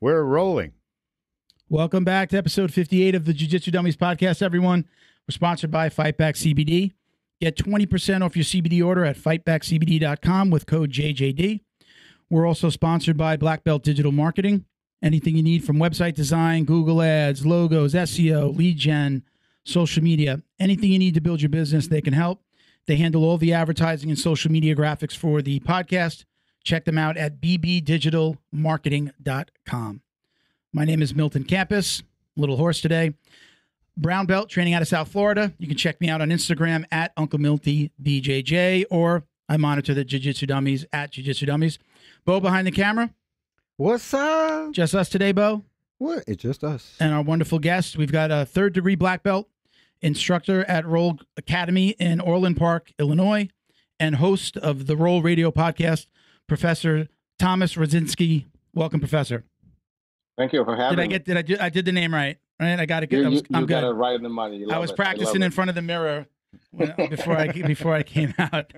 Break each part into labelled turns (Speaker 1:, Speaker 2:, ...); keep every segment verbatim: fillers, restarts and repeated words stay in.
Speaker 1: We're rolling.
Speaker 2: Welcome back to episode fifty-eight of the Jiu-Jitsu Dummies podcast, everyone. We're sponsored by Fight Back C B D. Get twenty percent off your C B D order at fight back C B D dot com with code J J D. We're also sponsored by Black Belt Digital Marketing. Anything you need from website design, Google Ads, logos, S E O, lead gen, social media, anything you need to build your business, they can help. They handle all the advertising and social media graphics for the podcast. Check them out at b b digital marketing dot com. My name is Milton Campus, little horse today. Brown belt, training out of South Florida. You can check me out on Instagram at Uncle Milty B J J, or I monitor the Jiu-Jitsu Dummies at Jiu-Jitsu Dummies. Bo behind the camera.
Speaker 1: What's up?
Speaker 2: Just us today, Bo.
Speaker 1: What? It's just us.
Speaker 2: And our wonderful guest. We've got a third degree black belt, instructor at Roll Academy in Orland Park, Illinois, and host of the Roll Radio podcast, Professor Thomas Rozdzynski. Welcome, Professor.
Speaker 3: Thank you for having
Speaker 2: did I
Speaker 3: me.
Speaker 2: get? Did I? Do, I did the name right? Right? I got it good.
Speaker 3: You,
Speaker 2: I was,
Speaker 3: you,
Speaker 2: I'm
Speaker 3: you
Speaker 2: good.
Speaker 3: got it right in the money.
Speaker 2: I was
Speaker 3: it.
Speaker 2: practicing
Speaker 3: I
Speaker 2: in front of the mirror when, before I before I came out.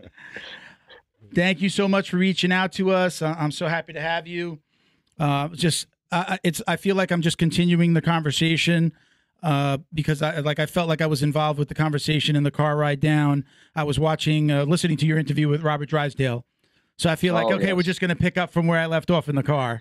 Speaker 2: Thank you so much for reaching out to us. I'm so happy to have you. Uh, just uh, it's. I feel like I'm just continuing the conversation uh, because I like I felt like I was involved with the conversation in the car ride down. I was watching, uh, listening to your interview with Robert Drysdale. So I feel like,
Speaker 3: oh,
Speaker 2: okay,
Speaker 3: yes.
Speaker 2: we're just going to pick up from where I left off in the car.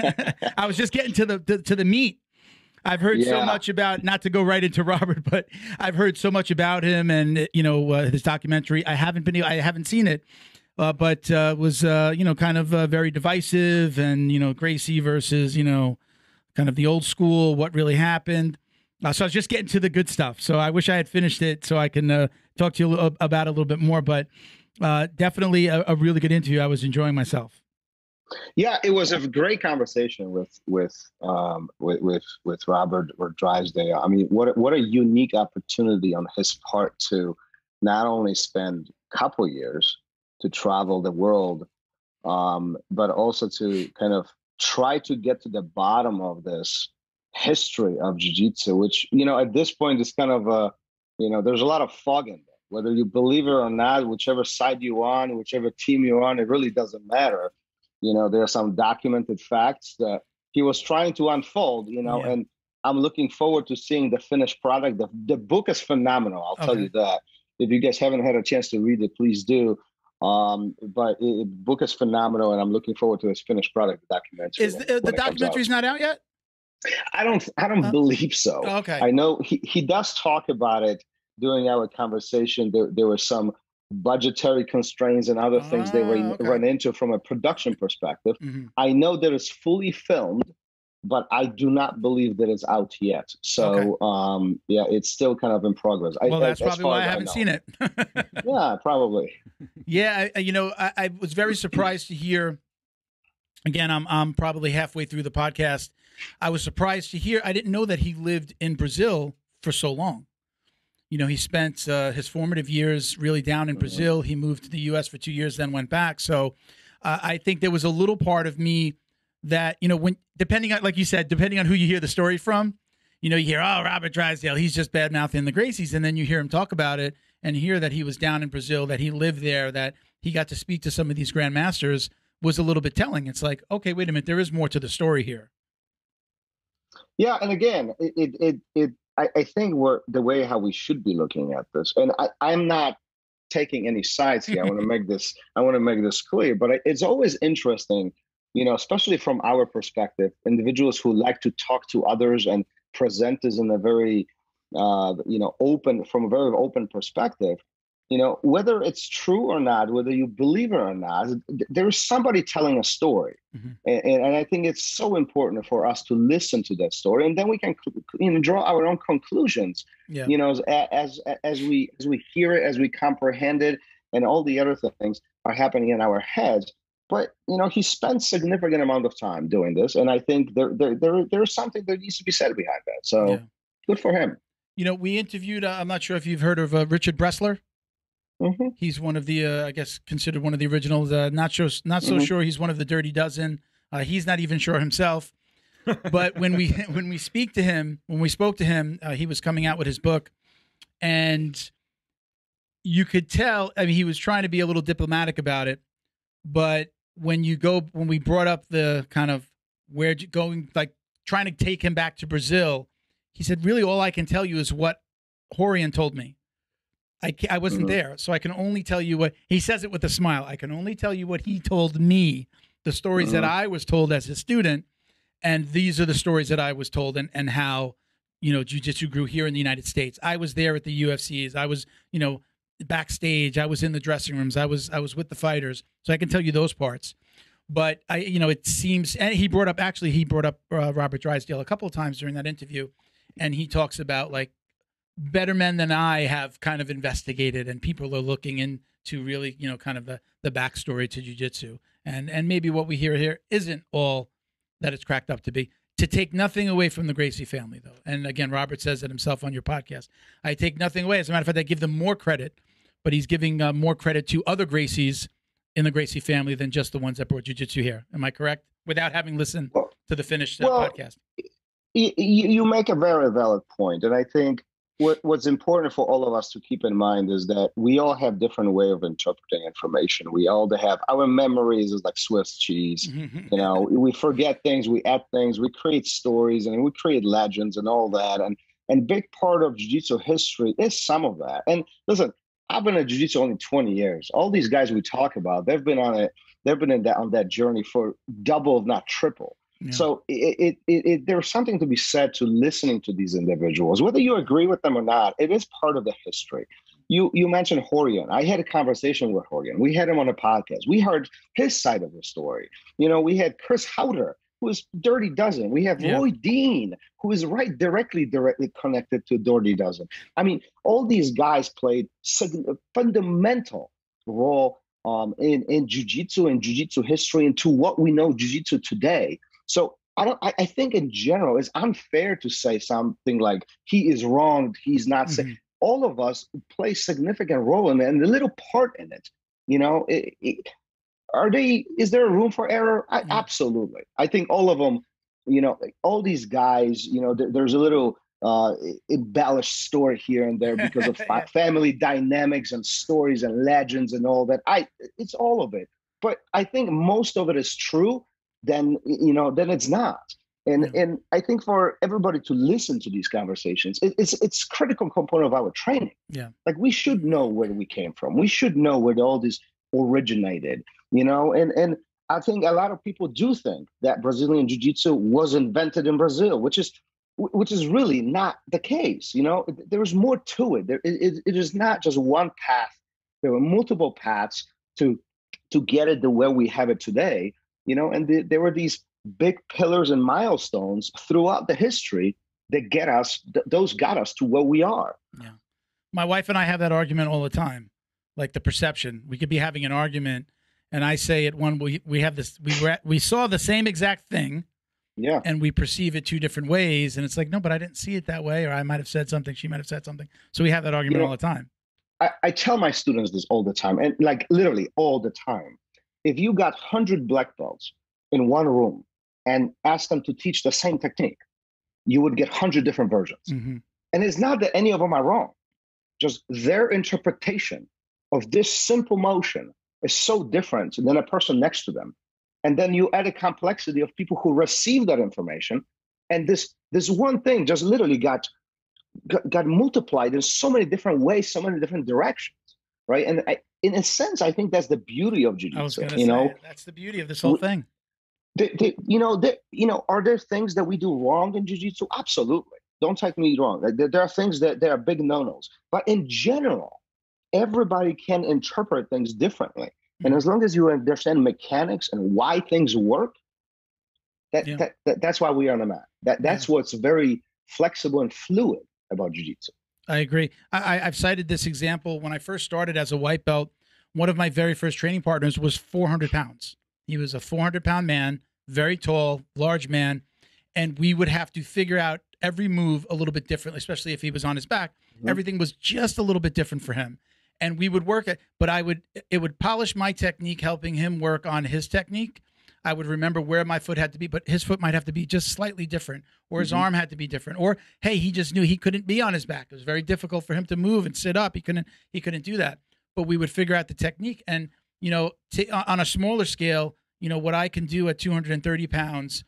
Speaker 2: I was just getting to the to, to the meat. I've heard
Speaker 3: yeah.
Speaker 2: so much about, not to go right into Robert, but I've heard so much about him and, you know, uh, his documentary. I haven't been, I haven't seen it, uh, but uh, was, uh, you know, kind of uh, very divisive and, you know, Gracie versus, you know, kind of the old school, what really happened. Uh, so I was just getting to the good stuff. So I wish I had finished it so I can uh, talk to you a little, about it a little bit more, but Uh, definitely a, a really good interview. I was enjoying myself.
Speaker 3: Yeah, it was a great conversation with with um, with, with with Robert or Drysdale. I mean, what what a unique opportunity on his part to not only spend a couple years to travel the world, um, but also to kind of try to get to the bottom of this history of jiu-jitsu, which, you know, at this point is kind of a, you know, there's a lot of fog in there. Whether you believe it or not, whichever side you're on, whichever team you're on, it really doesn't matter. You know, there are some documented facts that he was trying to unfold, you know, yeah. and I'm looking forward to seeing the finished product. The, the book is phenomenal. I'll okay. tell you that. If you guys haven't had a chance to read it, please do. Um, but the book is phenomenal, and I'm looking forward to his finished product, the documentary.
Speaker 2: Is the, the documentary's not out yet?
Speaker 3: I don't, I don't uh, believe so.
Speaker 2: Okay.
Speaker 3: I know he, he does talk about it. During our conversation, there, there were some budgetary constraints and other things ah, they ran, okay. run into from a production perspective. Mm-hmm. I know that it's fully filmed, but I do not believe that it's out yet. So, okay. um, yeah, it's still kind of in progress.
Speaker 2: Well,
Speaker 3: I,
Speaker 2: that's probably why I haven't I seen it.
Speaker 3: Yeah, probably.
Speaker 2: Yeah, I, you know, I, I was very surprised to hear. Again, I'm I'm probably halfway through the podcast. I was surprised to hear. I didn't know that he lived in Brazil for so long. You know, he spent uh, his formative years really down in Brazil. He moved to the U S for two years, then went back. So uh, I think there was a little part of me that, you know, when depending on, like you said, depending on who you hear the story from, you know, you hear, oh, Robert Drysdale, he's just bad mouthing the Gracies. And then you hear him talk about it and hear that he was down in Brazil, that he lived there, that he got to speak to some of these grandmasters was a little bit telling. It's like, okay, wait a minute, there is more to the story here.
Speaker 3: Yeah. And again, it, it, it, it I think we're the way how we should be looking at this, and I, I'm not taking any sides here. I want to make this. I want to make this clear. But it's always interesting, you know, especially from our perspective, individuals who like to talk to others and present this in a very, uh, you know, open from a very open perspective. You know, whether it's true or not, whether you believe it or not, there's somebody telling a story. Mm-hmm. and, and I think it's so important for us to listen to that story, and then we can, you know, draw our own conclusions, yeah. you know, as, as, as we as we hear it, as we comprehend it, and all the other things are happening in our heads. But, you know, he spent significant amount of time doing this, and I think there there there there's something that needs to be said behind that. So yeah. good for him.
Speaker 2: You know, we interviewed, uh, I'm not sure if you've heard of uh, Richard Bressler. Mm-hmm. He's one of the, uh, I guess, considered one of the originals. Uh, not sure, not so mm-hmm. sure. He's one of the Dirty Dozen. Uh, he's not even sure himself. But when we when we speak to him, when we spoke to him, uh, he was coming out with his book, and you could tell. I mean, he was trying to be a little diplomatic about it. But when you go, when we brought up the kind of where going, like trying to take him back to Brazil. He said, really, all I can tell you is what Horian told me. I, I wasn't mm-hmm. there, so I can only tell you what he says it with a smile. I can only tell you what he told me, the stories mm-hmm. that I was told as a student, and these are the stories that I was told, and and how, you know, jiu-jitsu grew here in the United States. I was there at the U F Cs. I was, you know, backstage. I was in the dressing rooms. I was I was with the fighters, so I can tell you those parts. But I, you know, it seems, and he brought up actually he brought up uh, Robert Drysdale a couple of times during that interview, and he talks about like, better men than I have kind of investigated, and people are looking into really, you know, kind of the, the backstory to jiu-jitsu. And and maybe what we hear here isn't all that it's cracked up to be. To take nothing away from the Gracie family, though. And again, Robert says it himself on your podcast. I take nothing away. As a matter of fact, I give them more credit, but he's giving uh, more credit to other Gracies in the Gracie family than just the ones that brought jiu-jitsu here. Am I correct? Without having listened to the finished uh,
Speaker 3: well,
Speaker 2: podcast.
Speaker 3: You, you make a very valid point, and I think What, what's important for all of us to keep in mind is that we all have different way of interpreting information. We all have our memories is like Swiss cheese. You know, we forget things, we add things, we create stories, and we create legends and all that. And and big part of jiu-jitsu history is some of that. And listen, I've been in jiu-jitsu only twenty years. All these guys we talk about, they've been on it, they've been in that on that journey for double, if not triple. Yeah. So it, it, it, it, there's something to be said to listening to these individuals, whether you agree with them or not. It is part of the history. You you mentioned Horian. I had a conversation with Horian. We had him on a podcast. We heard his side of the story. You know, we had Chris Howder, who is Dirty Dozen. We have yeah. Roy Dean, who is right directly directly connected to Dirty Dozen. I mean, all these guys played a fundamental role um, in in jiu-jitsu and jiu-jitsu history and to what we know jiu-jitsu today. So I don't. I, I think in general, it's unfair to say something like he is wrong. He's not mm-hmm. saying. All of us play significant role in it and a little part in it. You know, it, it, are they? Is there a room for error? I, mm-hmm. Absolutely. I think all of them. You know, all these guys. You know, there, there's a little uh, embellished story here and there because of fa- family dynamics and stories and legends and all that. I. It's all of it. But I think most of it is true. Then, you know, then it's not. And yeah. and I think for everybody to listen to these conversations, it, it's it's critical component of our training.
Speaker 2: Yeah.
Speaker 3: Like we should know where we came from. We should know where all this originated, you know, and, and I think a lot of people do think that Brazilian Jiu-Jitsu was invented in Brazil, which is which is really not the case. You know, there's more to it. There it, it is not just one path. There were multiple paths to to get it to where we have it today. You know, and the, there were these big pillars and milestones throughout the history that get us, th- those got us to where we are.
Speaker 2: Yeah. My wife and I have that argument all the time, like the perception. We could be having an argument, and I say at one, we, we have this, we were at, we saw the same exact thing.
Speaker 3: Yeah.
Speaker 2: And we perceive it two different ways. And it's like, no, but I didn't see it that way. Or I might have said something. She might have said something. So we have that argument you know, all the time.
Speaker 3: I, I tell my students this all the time, and like literally all the time. If you got one hundred black belts in one room and ask them to teach the same technique, you would get one hundred different versions. Mm-hmm. And it's not that any of them are wrong. Just their interpretation of this simple motion is so different than a person next to them. And then you add a complexity of people who receive that information. And this this one thing just literally got, got, got multiplied in so many different ways, so many different directions, right? And I, in a sense, I think that's the beauty of jiu-jitsu.
Speaker 2: I was going to
Speaker 3: you
Speaker 2: say,
Speaker 3: know?
Speaker 2: That's the beauty of this whole thing.
Speaker 3: They, they, you know, they, you know, are there things that we do wrong in jiu-jitsu? Absolutely. Don't take me wrong. There, there are things that there are big no-nos. But in general, everybody can interpret things differently. Mm-hmm. And as long as you understand mechanics and why things work, that, yeah. that, that that's why we are on the mat. That That's yeah. what's very flexible and fluid about jiu-jitsu.
Speaker 2: I agree. I, I've cited this example. When I first started as a white belt, one of my very first training partners was four hundred pounds. He was a four hundred pound man, very tall, large man. And we would have to figure out every move a little bit differently, especially if he was on his back. Mm-hmm. Everything was just a little bit different for him. And we would work it, but I would, it would polish my technique, helping him work on his technique. I would remember where my foot had to be, but his foot might have to be just slightly different, or his mm-hmm. arm had to be different, or, hey, he just knew he couldn't be on his back. It was very difficult for him to move and sit up. He couldn't, he couldn't do that, but we would figure out the technique. And, you know, t- on a smaller scale, you know, what I can do at two hundred thirty pounds,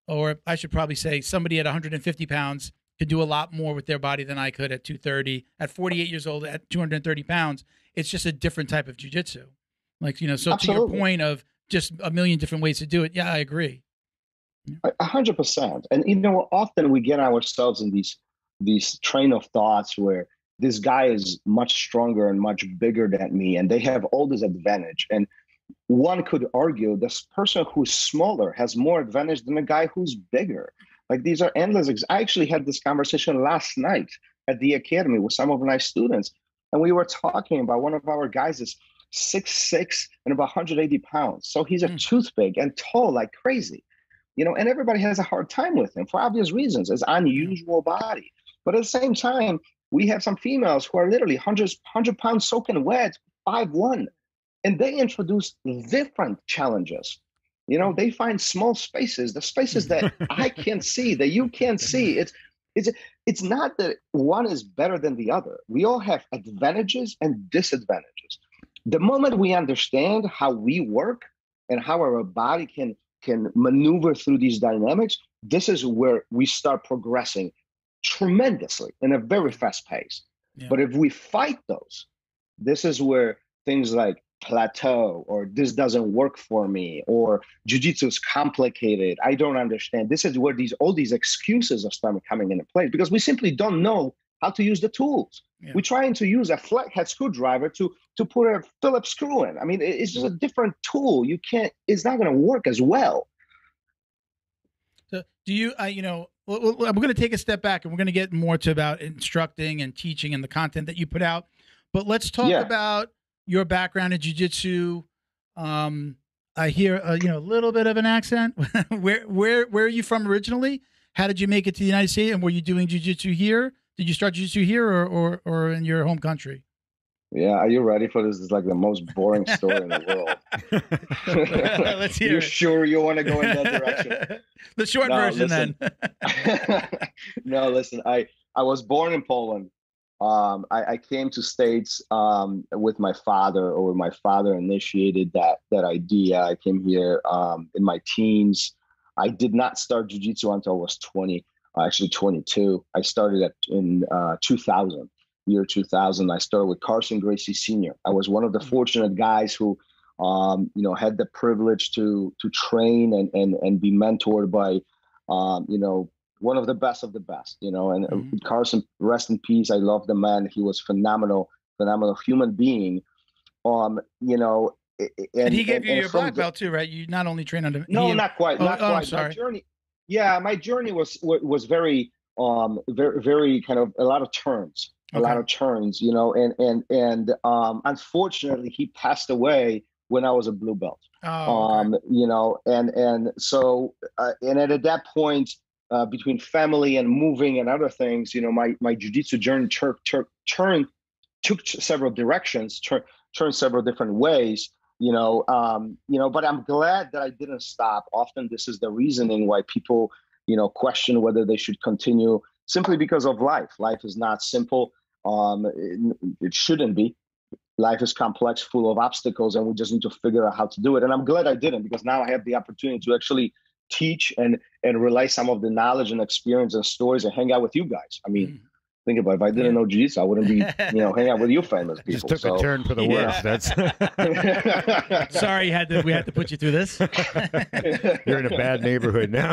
Speaker 2: or I should probably say somebody at one hundred fifty pounds could do a lot more with their body than I could at two thirty. At forty-eight years old, at two hundred thirty pounds, it's just a different type of jiu-jitsu. Like, you know, so
Speaker 3: Absolutely.
Speaker 2: to your point of just a million different ways to do it. Yeah, I agree.
Speaker 3: A hundred percent. And you know, often we get ourselves in these these train of thoughts where this guy is much stronger and much bigger than me, and they have all this advantage. And one could argue this person who's smaller has more advantage than a guy who's bigger. Like, these are endless. Ex- I actually had this conversation last night at the academy with some of my students, and we were talking about one of our guys is six six and about one hundred eighty pounds. So he's a mm. toothpick and tall like crazy, you know, and everybody has a hard time with him for obvious reasons. It's unusual body. But at the same time, we have some females who are literally one hundred, one hundred pounds soaking wet, five one, and they introduce different challenges. You know, they find small spaces, the spaces that I can't see, that you can't see. It's it's it's not that one is better than the other. We all have advantages and disadvantages. The moment we understand how we work and how our body can can maneuver through these dynamics, this is where we start progressing tremendously in a very fast pace. Yeah. But if we fight those, this is where things like plateau, or this doesn't work for me, or jiu-jitsu is complicated, I don't understand. This is where these all these excuses are starting coming into place, because we simply don't know how to use the tools. Yeah. We're trying to use a flathead screwdriver to to put a Phillips screw in. I mean, it's just a different tool. You can't. It's not going to work as well.
Speaker 2: So, do you? Uh, you know, we're going to take a step back, and we're going to get more to about instructing and teaching and the content that you put out. But let's talk yeah. about your background in jiu-jitsu. Um, I hear, uh, you know, a little bit of an accent. where, where, where are you from originally? How did you make it to the United States? And were you doing jiu-jitsu here? Did you start jiu-jitsu here, or, or, or in your home country?
Speaker 3: Yeah, are you ready for this? It's like the most boring story in the world.
Speaker 2: Let's hear
Speaker 3: You're
Speaker 2: it.
Speaker 3: Sure you want to go in that direction?
Speaker 2: The short
Speaker 3: no,
Speaker 2: version,
Speaker 3: listen. then. No, listen. I I was born in Poland. Um, I, I came to States um, with my father, or my father initiated that that idea. I came here um, in my teens. I did not start jiu-jitsu until I was twenty, actually twenty-two. I started at in uh, two thousand, year two thousand. I started with Carson Gracie Senior I was one of the fortunate guys who, um, you know, had the privilege to to train and and and be mentored by, um, you know, one of the best of the best, you know, and mm-hmm. Carson, rest in peace. I love the man. He was phenomenal, phenomenal human being. Um, you know, and,
Speaker 2: and he gave
Speaker 3: and,
Speaker 2: you
Speaker 3: and
Speaker 2: your black
Speaker 3: the,
Speaker 2: belt too, right? You not only trained under.
Speaker 3: No,
Speaker 2: he,
Speaker 3: not quite,
Speaker 2: oh,
Speaker 3: not
Speaker 2: oh,
Speaker 3: quite.
Speaker 2: Sorry.
Speaker 3: My journey, yeah, my journey was was very, um, very, very kind of a lot of turns, a okay. lot of turns, you know, and and and um, unfortunately, he passed away when I was a blue belt.
Speaker 2: Oh,
Speaker 3: um,
Speaker 2: okay.
Speaker 3: You know, and and so uh, and at, at that point. Uh, between family and moving and other things, you know, my my jiu-jitsu journey tur- tur- turned, took several directions, tur- turned several different ways, you know, um, you know, but I'm glad that I didn't stop. Often this is the reasoning why people, you know, question whether they should continue, simply because of life. Life is not simple. Um, it, it shouldn't be. Life is complex, full of obstacles, and we just need to figure out how to do it. And I'm glad I didn't, because now I have the opportunity to actually teach and and relay some of the knowledge and experience and stories and hang out with you guys. I mean, mm. think about it. If I didn't know jiu-jitsu, I wouldn't be, you know, hang out with you famous people.
Speaker 1: Just took so, a turn for the worse.
Speaker 2: Yeah. That's sorry, had to we had to put you through this.
Speaker 1: You're in a bad neighborhood now.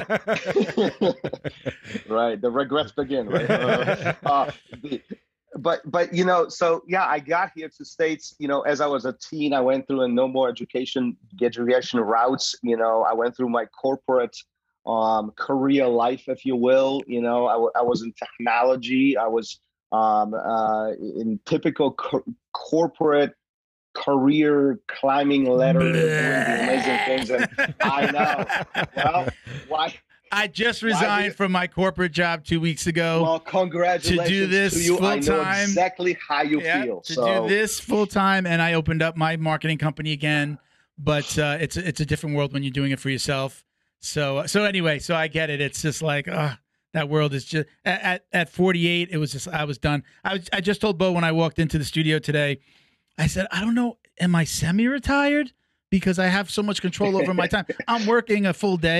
Speaker 3: Right. The regrets begin, right? Uh, uh, the, But, but you know, so yeah, I got here to States, you know, as I was a teen. I went through a no more education, education routes. You know, I went through my corporate um, career life, if you will. You know, I, w- I was in technology. I was um, uh, in typical co- corporate career climbing ladder, doing the amazing things. And I know, well, why?
Speaker 2: I just resigned from my corporate job two weeks ago.
Speaker 3: Well, congratulations
Speaker 2: to do this
Speaker 3: to you.
Speaker 2: full
Speaker 3: I know
Speaker 2: time.
Speaker 3: exactly how you
Speaker 2: yeah,
Speaker 3: feel.
Speaker 2: To
Speaker 3: so.
Speaker 2: do this full time, and I opened up my marketing company again. But uh, it's it's a different world when you're doing it for yourself. So so anyway, so I get it. It's just like uh, that world is just at, at at forty-eight. It was just I was done. I was I just told Bo when I walked into the studio today. I said, I don't know, am I semi-retired because I have so much control over my time? I'm working a full day.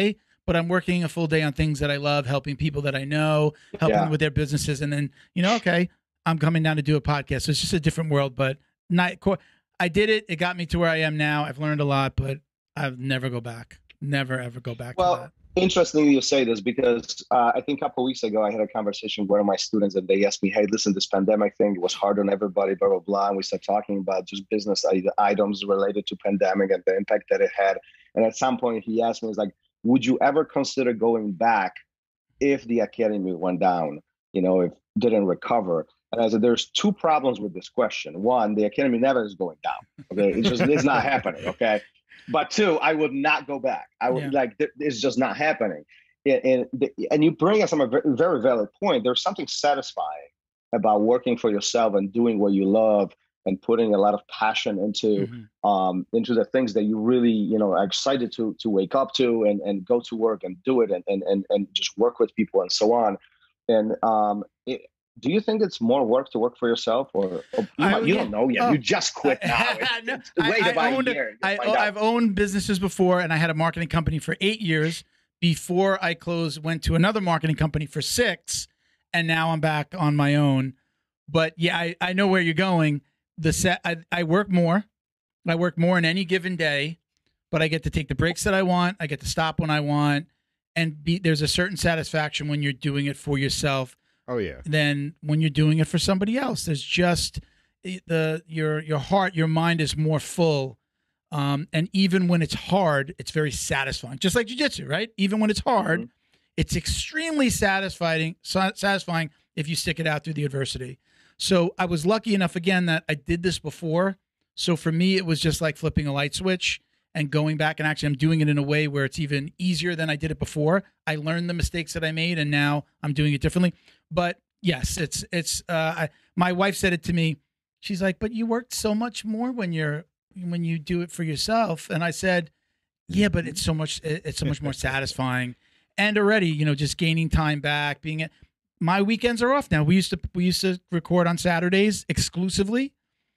Speaker 2: but I'm working a full day on things that I love, helping people that I know, helping
Speaker 3: Yeah.
Speaker 2: them with their businesses. And then, you know, okay, I'm coming down to do a podcast. So it's just a different world, but not, I did it. It got me to where I am now. I've learned a lot, but I'll never go back. Never, ever go back
Speaker 3: well,
Speaker 2: to that.
Speaker 3: Interesting you say this because uh, I think a couple of weeks ago I had a conversation with one of my students and they asked me, hey, listen, this pandemic thing was hard on everybody, blah, blah, blah. And we started talking about just business items related to pandemic and the impact that it had. And at some point he asked me, he's like, would you ever consider going back if the academy went down, you know, if didn't recover? And I said, there's two problems with this question. One, the academy never is going down. Okay, it's just it's not happening. Okay. But two, I would not go back. I would yeah. like, it's just not happening. And, and, and you bring us on a very valid point. There's something satisfying about working for yourself and doing what you love and putting a lot of passion into, mm-hmm. um, into the things that you really, you know, are excited to, to wake up to and, and go to work and do it and, and, and, and just work with people and so on. And, um, it, do you think it's more work to work for yourself, or, or you,
Speaker 2: I,
Speaker 3: might, you
Speaker 2: yeah.
Speaker 3: don't know yet?
Speaker 2: Oh.
Speaker 3: You just quit now.
Speaker 2: no,
Speaker 3: Wait
Speaker 2: I,
Speaker 3: about
Speaker 2: I owned
Speaker 3: a year.
Speaker 2: I, I've owned businesses before, and I had a marketing company for eight years before I closed. Went to another marketing company for six, and now I'm back on my own. But yeah, I, I know where you're going. The set, I, I work more. I work more in any given day, but I get to take the breaks that I want. I get to stop when I want, and be, there's a certain satisfaction when you're doing it for yourself.
Speaker 1: Oh yeah.
Speaker 2: Than when you're doing it for somebody else. There's just the your your heart, your mind is more full, um, and even when it's hard, it's very satisfying. Just like jiu-jitsu, right? Even when it's hard, mm-hmm. it's extremely satisfying. Satisfying if you stick it out through the adversity. So I was lucky enough again that I did this before. So for me, it was just like flipping a light switch and going back, and actually I'm doing it in a way where it's even easier than I did it before. I learned the mistakes that I made, and now I'm doing it differently. But yes, it's it's. Uh, I, my wife said it to me. She's like, "But you worked so much more when you're when you do it for yourself." And I said, "Yeah, but it's so much. It's so much more satisfying." And already, you know, just gaining time back. Being a, my weekends are off now. We used to we used to record on Saturdays exclusively.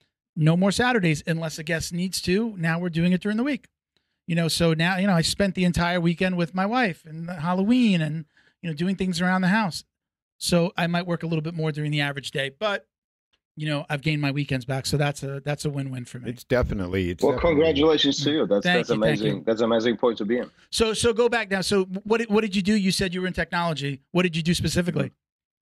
Speaker 2: No more Saturdays unless a guest needs to. Now we're doing it during the week. You know, so now you know I spent the entire weekend with my wife and Halloween and you know doing things around the house. So I might work a little bit more during the average day, but you know, I've gained my weekends back, so that's a that's a win-win for me.
Speaker 1: It's definitely it's
Speaker 3: well.
Speaker 1: definitely,
Speaker 3: Congratulations to you. That's
Speaker 2: Thank
Speaker 3: that's
Speaker 2: you,
Speaker 3: amazing. That's an amazing point to be in.
Speaker 2: So so go back now. So what did, what did you do? You said you were in technology. What did you do specifically?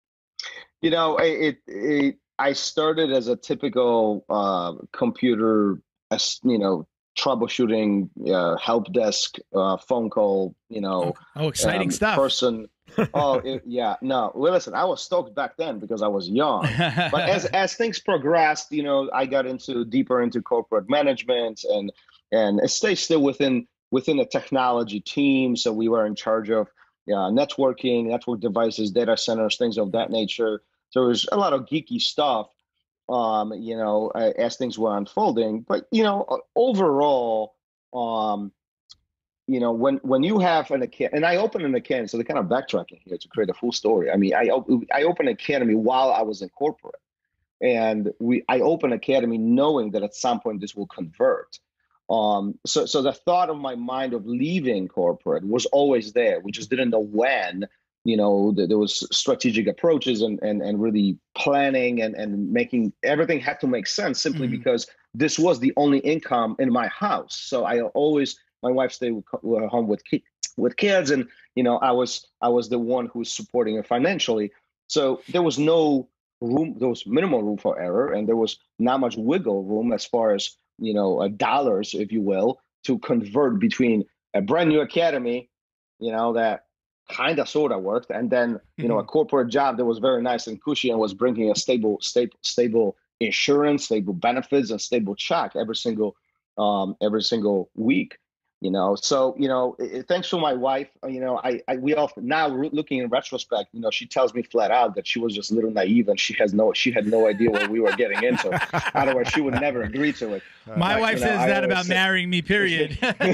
Speaker 3: You know, it, it I started as a typical uh, computer, you know, troubleshooting, uh, help desk, uh, phone call, you know,
Speaker 2: oh, oh exciting
Speaker 3: um,
Speaker 2: stuff.
Speaker 3: Person. Oh it, yeah, no. Well, listen, I was stoked back then because I was young. But as as things progressed, you know, I got into deeper into corporate management, and and it stayed still within within the technology team. So we were in charge of uh, networking, network devices, data centers, things of that nature. So there's a lot of geeky stuff, um, you know, as things were unfolding. But you know, overall, um. You know, when, when you have an academy, and I opened an academy, so they're kind of backtracking here to create a full story. I mean, I I opened an academy while I was in corporate, and we I opened academy knowing that at some point this will convert. Um, so so the thought of my mind of leaving corporate was always there. We just didn't know when. You know, there was strategic approaches and and and really planning and and making everything had to make sense simply mm-hmm. because this was the only income in my house. So I always. My wife stayed home with ki- with kids, and you know, I was I was the one who was supporting her financially. So there was no room, there was minimal room for error, and there was not much wiggle room as far as you know, uh, dollars, if you will, to convert between a brand new academy, you know, that kind of sort of worked, and then you know, a corporate job that was very nice and cushy and was bringing a stable, stable, stable insurance, stable benefits, and stable check every single um, every single week. You know, so, you know, it, thanks to my wife, you know, I, I we all now looking in retrospect, you know, she tells me flat out that she was just a little naive and she has no she had no idea what we were getting into. Otherwise, she would never agree to it.
Speaker 2: My
Speaker 3: like,
Speaker 2: wife
Speaker 3: you know,
Speaker 2: says
Speaker 3: I
Speaker 2: that about
Speaker 3: say,
Speaker 2: marrying me, period.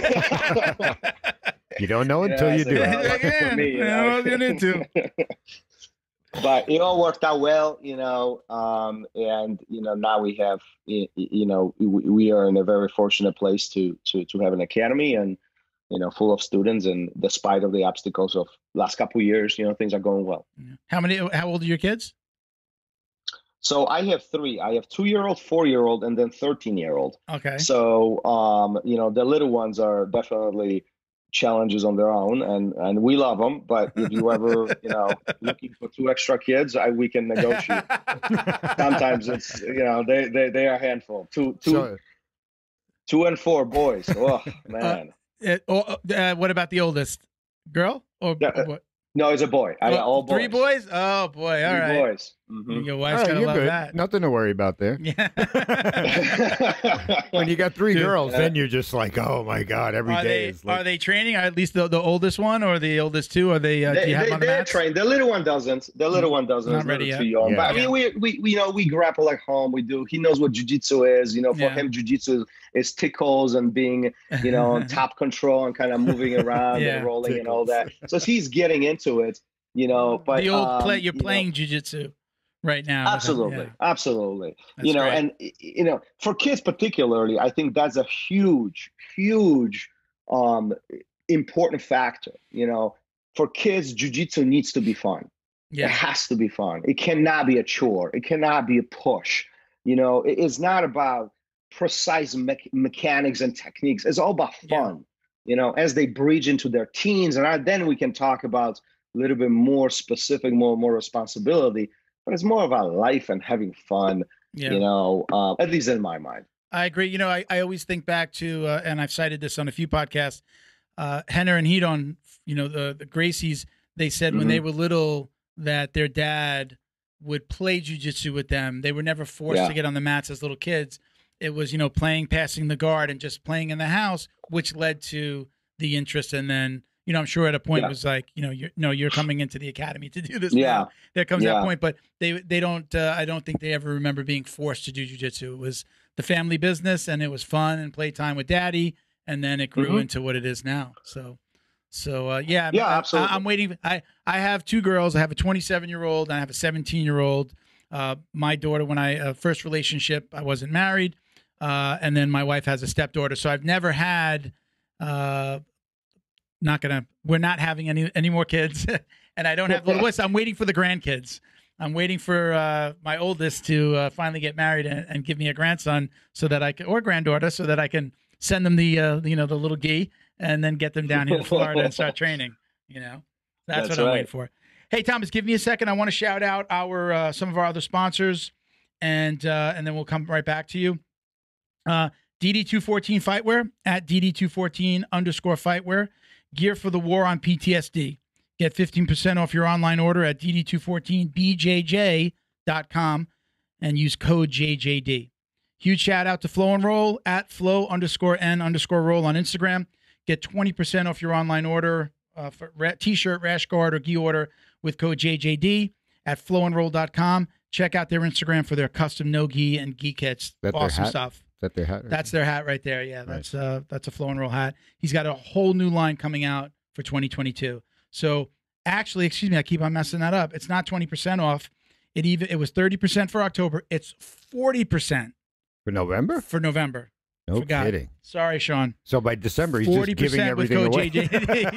Speaker 1: You don't know until
Speaker 3: yeah,
Speaker 1: you do.
Speaker 3: Uh,
Speaker 2: yeah,
Speaker 3: for me, you
Speaker 2: I
Speaker 3: know.
Speaker 2: was getting into.
Speaker 3: But it all worked out well, you know, um, and you know now we have, you know, we, we are in a very fortunate place to to to have an academy, and you know, full of students, and despite of the obstacles of last couple of years, you know, things are going well.
Speaker 2: How many? How old are your kids?
Speaker 3: So I have three. I have two-year-old, four-year-old, and then thirteen-year-old.
Speaker 2: Okay.
Speaker 3: So, um, you know, the little ones are definitely challenges on their own, and and we love them. But if you ever, you know, looking for two extra kids, I, we can negotiate. Sometimes it's, you know, they they they are a handful. Two two
Speaker 1: So,
Speaker 3: two and four boys. Oh man.
Speaker 2: Uh, it, oh, uh, what about the oldest girl? Or
Speaker 3: Yeah, uh,
Speaker 2: what?
Speaker 3: No, it's a boy. I got all boys.
Speaker 2: Three boys? Oh boy! All
Speaker 3: Three
Speaker 2: right.
Speaker 3: boys. Mm-hmm.
Speaker 2: Your
Speaker 1: all
Speaker 2: wife's
Speaker 1: right,
Speaker 2: gonna
Speaker 1: you're
Speaker 2: love
Speaker 1: good.
Speaker 2: that.
Speaker 1: Nothing to worry about there.
Speaker 2: Yeah.
Speaker 1: When you got three
Speaker 2: Dude,
Speaker 1: girls,
Speaker 3: yeah.
Speaker 1: then you're just like, oh my god, every
Speaker 2: are
Speaker 1: day
Speaker 2: they
Speaker 1: is like.
Speaker 2: are they training? At least the, the oldest one or the oldest two? Are they? Uh,
Speaker 3: they
Speaker 2: do you have
Speaker 3: they,
Speaker 2: them on the
Speaker 3: they're
Speaker 2: mats?
Speaker 3: trained. The little one doesn't. The little one doesn't.
Speaker 2: Not
Speaker 3: It's
Speaker 2: ready
Speaker 3: little
Speaker 2: yet.
Speaker 3: too young.
Speaker 1: Yeah.
Speaker 3: But I mean, we, we we you know we grapple at home. We do. He knows what jujitsu is. You know, for
Speaker 2: Yeah.
Speaker 3: him, jujitsu is, is tickles and being, you know, on top control and kind of moving around
Speaker 2: Yeah.
Speaker 3: and rolling and all that.
Speaker 1: Tickles.
Speaker 3: So he's getting into it. You know, but
Speaker 2: the old
Speaker 3: um,
Speaker 2: play. You're
Speaker 3: you know,
Speaker 2: playing jujitsu right now. with them.
Speaker 3: Absolutely,
Speaker 2: Yeah.
Speaker 3: absolutely.
Speaker 2: That's
Speaker 3: you know,
Speaker 2: great.
Speaker 3: and you know, for kids particularly, I think that's a huge, huge, um, important factor. You know, for kids, jujitsu needs to be fun. It
Speaker 2: Yeah.
Speaker 3: has to be fun. It cannot be a chore. It cannot be a push. You know, it- it's not about precise me- mechanics and techniques. It's all about
Speaker 2: Yeah.
Speaker 3: fun. You know, as they breach into their teens, and I, then we can talk about a little bit more specific, more more responsibility. But it's more about life and having fun.
Speaker 2: Yeah.
Speaker 3: You know, uh, at least in my mind.
Speaker 2: I agree. You know, I, I always think back to, uh, and I've cited this on a few podcasts, uh, Henner and Hedon, you know, the, the Gracies, they said when
Speaker 3: Mm-hmm.
Speaker 2: they were little that their dad would play jujitsu with them. They were never forced
Speaker 3: Yeah.
Speaker 2: to get on the mats as little kids. It was, you know, playing, passing the guard and just playing in the house, which led to the interest. And then, you know, I'm sure at a point
Speaker 3: Yeah.
Speaker 2: it was like, you know, you're, no, you're coming into the academy to do this
Speaker 3: Yeah.
Speaker 2: now. There comes that
Speaker 3: Yeah.
Speaker 2: point, but they, they don't, uh, I don't think they ever remember being forced to do jujitsu. It was the family business and it was fun and playtime with daddy. And then it grew
Speaker 3: Mhm.
Speaker 2: into what it is now. So, so, uh, yeah,
Speaker 3: Yeah,
Speaker 2: I,
Speaker 3: absolutely.
Speaker 2: I, I'm waiting. I, I have two girls. I have a twenty-seven year old and I have a seventeen year old. Uh, my daughter, when I, uh, first relationship, I wasn't married. Uh, and then my wife has a stepdaughter. So I've never had, uh, not gonna, we're not having any, any more kids and I don't have little boys. So I'm waiting for the grandkids. I'm waiting for, uh, my oldest to, uh, finally get married and, and give me a grandson so that I can, or granddaughter, so that I can send them the, uh, you know, the little gi and then get them down here to Florida and start training, you know, that's,
Speaker 3: That's
Speaker 2: what I'm
Speaker 3: right.
Speaker 2: waiting for. Hey, Thomas, give me a second. I want to shout out our, uh, some of our other sponsors and, uh, and then we'll come right back to you. Uh, D D two fourteen Fightwear at D D two fourteen underscore Fightwear. Gear for the war on P T S D. Get fifteen percent off your online order at D D two fourteen B J J dot com and use code J J D. Huge shout out to Flow and Roll at flow underscore N underscore roll on Instagram. Get twenty percent off your online order uh, for ra- t-shirt, rash guard, or gi order with code J J D at flow and roll dot com. Check out their Instagram for their custom no gi and gi kits.
Speaker 1: That their
Speaker 2: Awesome
Speaker 1: hat?
Speaker 2: stuff.
Speaker 1: That they had.
Speaker 2: That's their hat right there. Yeah, that's uh that's a Flow and Roll hat. He's got a whole new line coming out for twenty twenty-two. So actually, excuse me, I keep on messing that up. It's not twenty percent off. It even it was thirty percent for October. It's forty percent
Speaker 1: for November.
Speaker 2: for November.
Speaker 1: No
Speaker 2: Forgot.
Speaker 1: kidding.
Speaker 2: Sorry, Sean.
Speaker 1: So by December, he's
Speaker 2: Forty
Speaker 1: just giving
Speaker 2: percent with
Speaker 1: everything
Speaker 2: code
Speaker 1: away.
Speaker 2: J J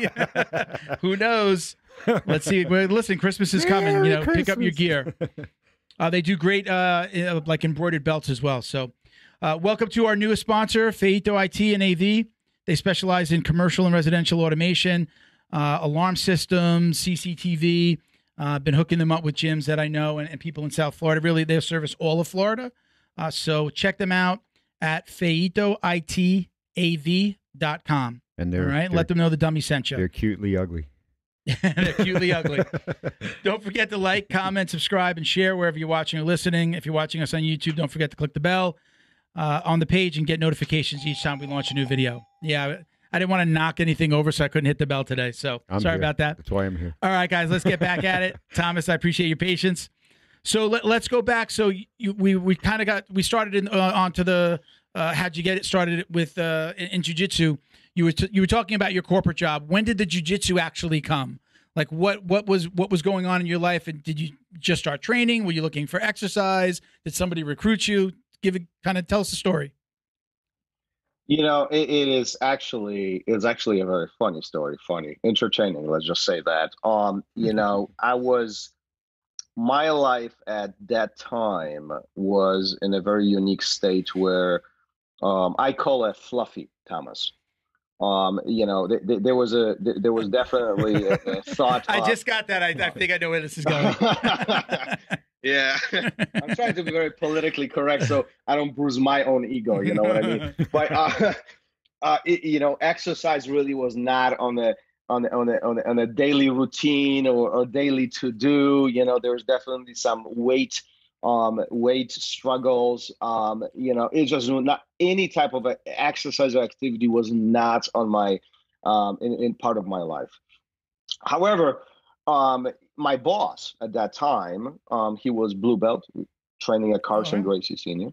Speaker 2: D. Who knows? Let's see. Well, listen, Christmas is coming.
Speaker 1: Merry
Speaker 2: You know, pick up your
Speaker 1: Christmas.
Speaker 2: gear. Uh, they do great, uh, uh, like embroidered belts as well. So, uh, welcome to our newest sponsor, Feito I T and A V. They specialize in commercial and residential automation, uh, alarm systems, C C T V. I've uh, been hooking them up with gyms that I know and, and people in South Florida. Really, they service all of Florida. Uh, so check them out at feito I T A V dot com.
Speaker 1: And
Speaker 2: All
Speaker 1: they're
Speaker 2: right,
Speaker 1: they're,
Speaker 2: let them know the dummy sent you.
Speaker 1: they're cutely ugly.
Speaker 2: They're cutely ugly. Don't forget to like, comment, subscribe, and share wherever you're watching or listening. If you're watching us on YouTube, don't forget to click the bell uh, on the page and get notifications each time we launch a new video. Yeah, I didn't want to knock anything over, so I couldn't hit the bell today. So
Speaker 1: I'm
Speaker 2: sorry
Speaker 1: here.
Speaker 2: about that.
Speaker 1: That's why I'm here.
Speaker 2: All right, guys, let's get back at it. Thomas, I appreciate your patience. So let, let's go back. So you, we we kind of got we started in uh, onto the uh, how'd you get it started with uh, in, in jiu-jitsu. You were t- you were talking about your corporate job. When did the jiu-jitsu actually come? Like what what was what was going on in your life, and did you just start training? Were you looking for exercise? Did somebody recruit you? Give it kind of tell us the story.
Speaker 3: You know, it, it is actually it's actually a very funny story, funny, entertaining. Let's just say that. Um, you know, I was my life at that time was in a very unique state where um, I call it fluffy, Thomas. Um, you know, th th there was a th there was definitely a, a thought.
Speaker 2: I
Speaker 3: of,
Speaker 2: just got that. I, I think I know where this is going.
Speaker 3: Yeah, I'm trying to be very politically correct so I don't bruise my own ego. You know what I mean? But uh, uh, it, you know, exercise really was not on the on the on the on the, on a daily routine or, or daily to do. You know, there was definitely some weight um weight struggles. Um, you know, it just not any type of exercise or activity was not on my um in, in part of my life. However, um, my boss at that time, um, he was blue belt training at Carson
Speaker 2: Oh, wow.
Speaker 3: Gracie Senior,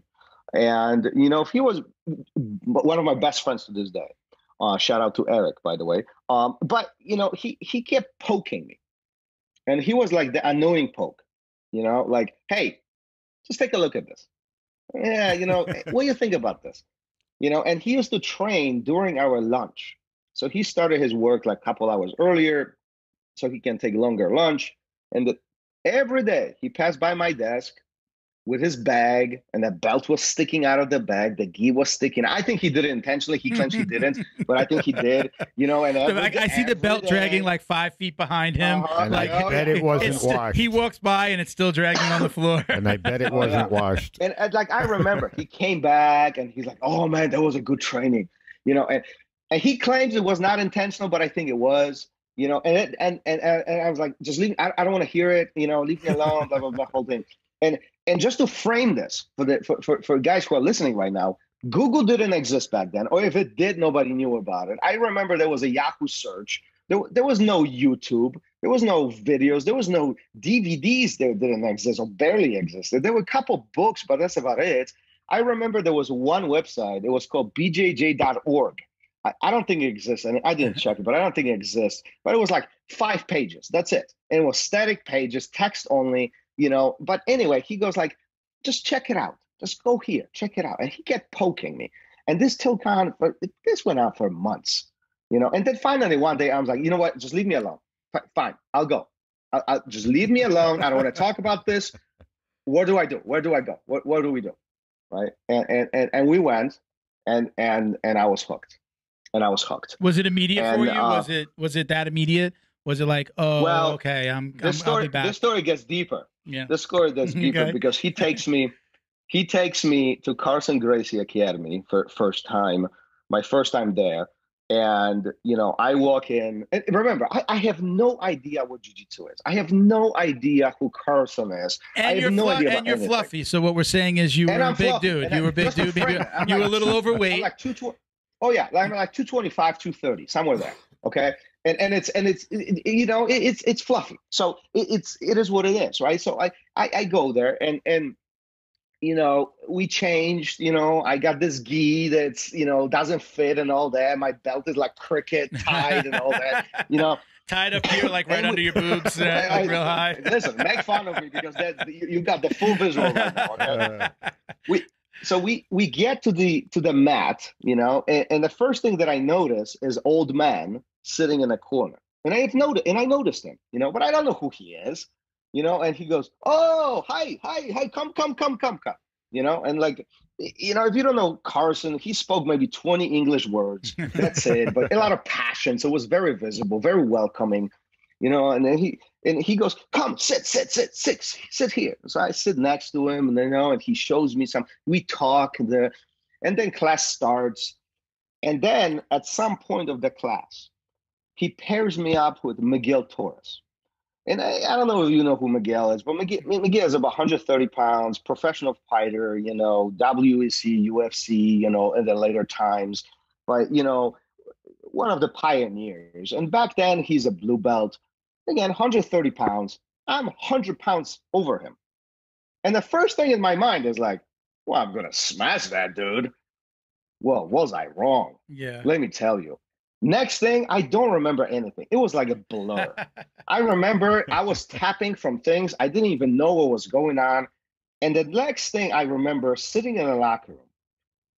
Speaker 3: and you know he was one of my best friends to this day. Uh, shout out to Eric, by the way. Um, but you know he he kept poking me, and he was like the annoying poke. You know, like, hey, just take a look at this. Yeah, you know, what do you think about this? You know, and he used to train during our lunch. So he started his work like a couple hours earlier so he can take longer lunch. And the, every day he passed by my desk with his bag, and the belt was sticking out of the bag. The gi was sticking. I think he did it intentionally. He claims he didn't, but I think he did. You know, and every,
Speaker 2: I, I see the belt
Speaker 3: day,
Speaker 2: dragging like five feet behind him.
Speaker 3: Uh-huh,
Speaker 1: And
Speaker 2: like,
Speaker 1: I bet it wasn't
Speaker 2: it's sti-
Speaker 1: washed.
Speaker 2: he walks by and it's still dragging on the floor.
Speaker 1: And I bet it
Speaker 3: Oh, yeah.
Speaker 1: wasn't washed.
Speaker 3: And, and like I remember, he came back and he's like, "Oh man, that was a good training," you know. And and he claims it was not intentional, but I think it was, you know. And it, and, and and I was like, "Just leave. I, I don't want to hear it. You know, leave me alone." Blah blah blah. Whole thing. And and just to frame this for the for, for for guys who are listening right now, Google didn't exist back then, or if it did, nobody knew about it. I remember there was a Yahoo search. There, there was no YouTube. There was no videos. There was no D V Ds that didn't exist or barely existed. There were a couple books, but that's about it. I remember there was one website. It was called B J J dot org. I, I don't think it exists. I mean, I didn't check it, but I don't think it exists. But it was like five pages. That's it. And it was static pages, text only, you know. But anyway, he goes like, just check it out. Just go here, check it out. And he kept poking me. And this till kind of, this went on for months, you know. And then finally one day I was like, you know what? Just leave me alone. Fine, I'll go. I'll, I'll just leave me alone. I don't want to talk about this. What do I do? Where do I go? What What do we do? Right? And and and, and we went, and and and I was hooked, and I was hooked.
Speaker 2: Was it immediate
Speaker 3: and,
Speaker 2: for you?
Speaker 3: Uh,
Speaker 2: was it was it that immediate? Was it like, oh,
Speaker 3: well,
Speaker 2: okay, I'm, I'm
Speaker 3: this story,
Speaker 2: I'll be back.
Speaker 3: This story gets deeper.
Speaker 2: Yeah.
Speaker 3: This story gets deeper
Speaker 2: Okay.
Speaker 3: because he takes me, he takes me to Carson Gracie Academy for first time, my first time there. And, you know, I walk in, and remember, I, I have no idea what jiu-jitsu is. I have no idea who Carson is.
Speaker 2: And
Speaker 3: I have
Speaker 2: you're,
Speaker 3: no
Speaker 2: flu-
Speaker 3: idea about
Speaker 2: and you're
Speaker 3: anything.
Speaker 2: fluffy. So what we're saying is you
Speaker 3: And
Speaker 2: were
Speaker 3: I'm
Speaker 2: a big
Speaker 3: fluffy.
Speaker 2: dude.
Speaker 3: And
Speaker 2: You
Speaker 3: I-
Speaker 2: were a big
Speaker 3: just to
Speaker 2: dude. Maybe
Speaker 3: frame it, I'm
Speaker 2: you were a
Speaker 3: like
Speaker 2: little
Speaker 3: two-
Speaker 2: overweight.
Speaker 3: I'm like two twenty. Oh yeah, I'm like two twenty-five, two thirty, somewhere there. Okay, and and it's and it's it, it, you know it, it's it's fluffy. So it, it's it is what it is, right? So I, I I go there and and you know we changed. You know I got this gi that's you know doesn't fit and all that. My belt is like cricket tied and all that. You know.
Speaker 2: Tied up here, like right
Speaker 3: And
Speaker 2: under
Speaker 3: we-
Speaker 2: your boobs, uh,
Speaker 3: I-
Speaker 2: like real high.
Speaker 3: Listen, make fun of me because that you, you got the full visual right now. Okay? we so we we get to the to the mat, you know, and, and the first thing that I notice is old man sitting in a corner, and I have noticed, and I noticed him, you know, but I don't know who he is, you know, and he goes, "Oh, hi, hi, hi, come, come, come, come, come," you know, and like, you know, if you don't know Carson, he spoke maybe twenty English words, that's it, but a lot of passion, so it was very visible, very welcoming, you know, and then he and he goes, "Come, sit, sit, sit, sit, sit here." So I sit next to him, and then you know, and he shows me some. We talk, and the, and then class starts, and then at some point of the class, he pairs me up with Miguel Torres. And I, I don't know if you know who Miguel is, but Miguel, Miguel is about one hundred thirty pounds, professional fighter, you know, W E C, U F C, you know, in the later times, but you know, one of the pioneers. And back then, he's a blue belt. Again, one hundred thirty pounds. I'm one hundred pounds over him. And the first thing in my mind is like, well, I'm going to smash that dude. Well, was I wrong?
Speaker 2: Yeah.
Speaker 3: Let me tell you. Next thing, I don't remember anything. It was like a blur. I remember I was tapping from things. I didn't even know what was going on. And the next thing I remember sitting in the locker room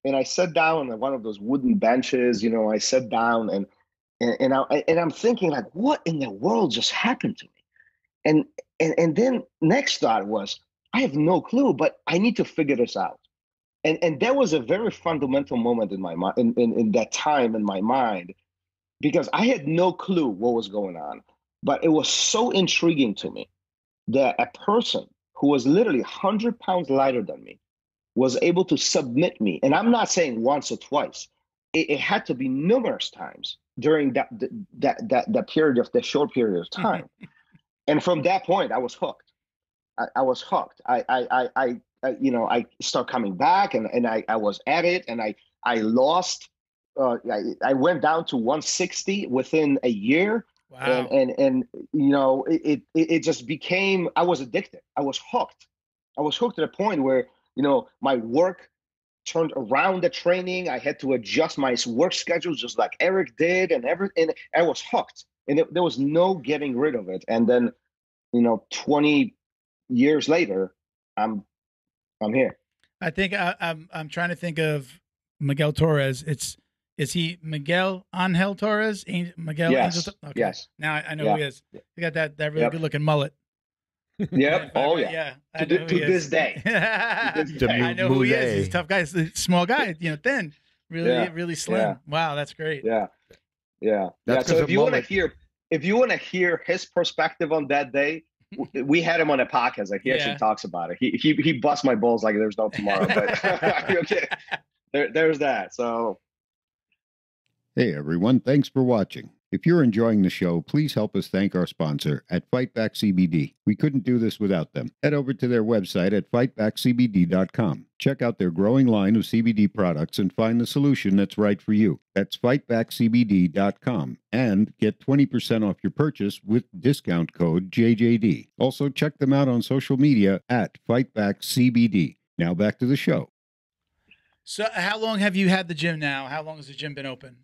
Speaker 3: and I sat down on one of those wooden benches. You know, I sat down and and and, I, and I'm thinking like, what in the world just happened to me? And and and then next thought was, I have no clue, but I need to figure this out. And and that was a very fundamental moment in my mind, in, in, in that time in my mind, because I had no clue what was going on. But it was so intriguing to me that a person who was literally one hundred pounds lighter than me was able to submit me. And I'm not saying once or twice. It, it had to be numerous times during that that that that period of the short period of time. And from that point, I was hooked. I, I was hooked. I I I, I I, you know, I start coming back, and, and I, I was at it, and I I lost. Uh, I, I went down to one sixty within a year.
Speaker 2: Wow.
Speaker 3: And and and you know, it, it it just became. I was addicted. I was hooked. I was hooked to the point where, you know, my work turned around the training. I had to adjust my work schedule just like Eric did, and everything. I was hooked, and it, there was no getting rid of it. And then, you know, twenty years later, I'm. I'm here.
Speaker 2: I think I, I'm. I'm trying to think of Miguel Torres. It's is he Miguel Angel Torres? Angel, Miguel.
Speaker 3: Yes.
Speaker 2: Angel, okay.
Speaker 3: Yes.
Speaker 2: Now I, I know
Speaker 3: yeah.
Speaker 2: who he is. He got that that really
Speaker 3: yep.
Speaker 2: good looking mullet.
Speaker 3: Yep. Oh yeah.
Speaker 2: Yeah.
Speaker 3: To, to, to this day.
Speaker 2: to
Speaker 3: this day.
Speaker 2: I know who he is. He's a tough guy. He's a small guy. You know, thin. Really,
Speaker 3: yeah.
Speaker 2: really slim.
Speaker 3: Yeah.
Speaker 2: Wow, that's great.
Speaker 3: Yeah. Yeah.
Speaker 1: That's
Speaker 3: yeah. So if you want to
Speaker 1: mullet.
Speaker 3: hear, if you want to hear his perspective on that day, we had him on a podcast. Like he
Speaker 2: Yeah.
Speaker 3: actually talks about it. He he he busts my balls like there's no tomorrow. But okay, there, there's that. So,
Speaker 1: Hey everyone, thanks for watching. If you're enjoying the show, please help us thank our sponsor at Fight Back C B D. We couldn't do this without them. Head over to their website at fight back c b d dot com. Check out their growing line of C B D products and find the solution that's right for you. That's fight back c b d dot com. And get twenty percent off your purchase with discount code J J D. Also, check them out on social media at Fight Back C B D. Now back to the show.
Speaker 2: So, how long have you had the gym now? How long has the gym been open?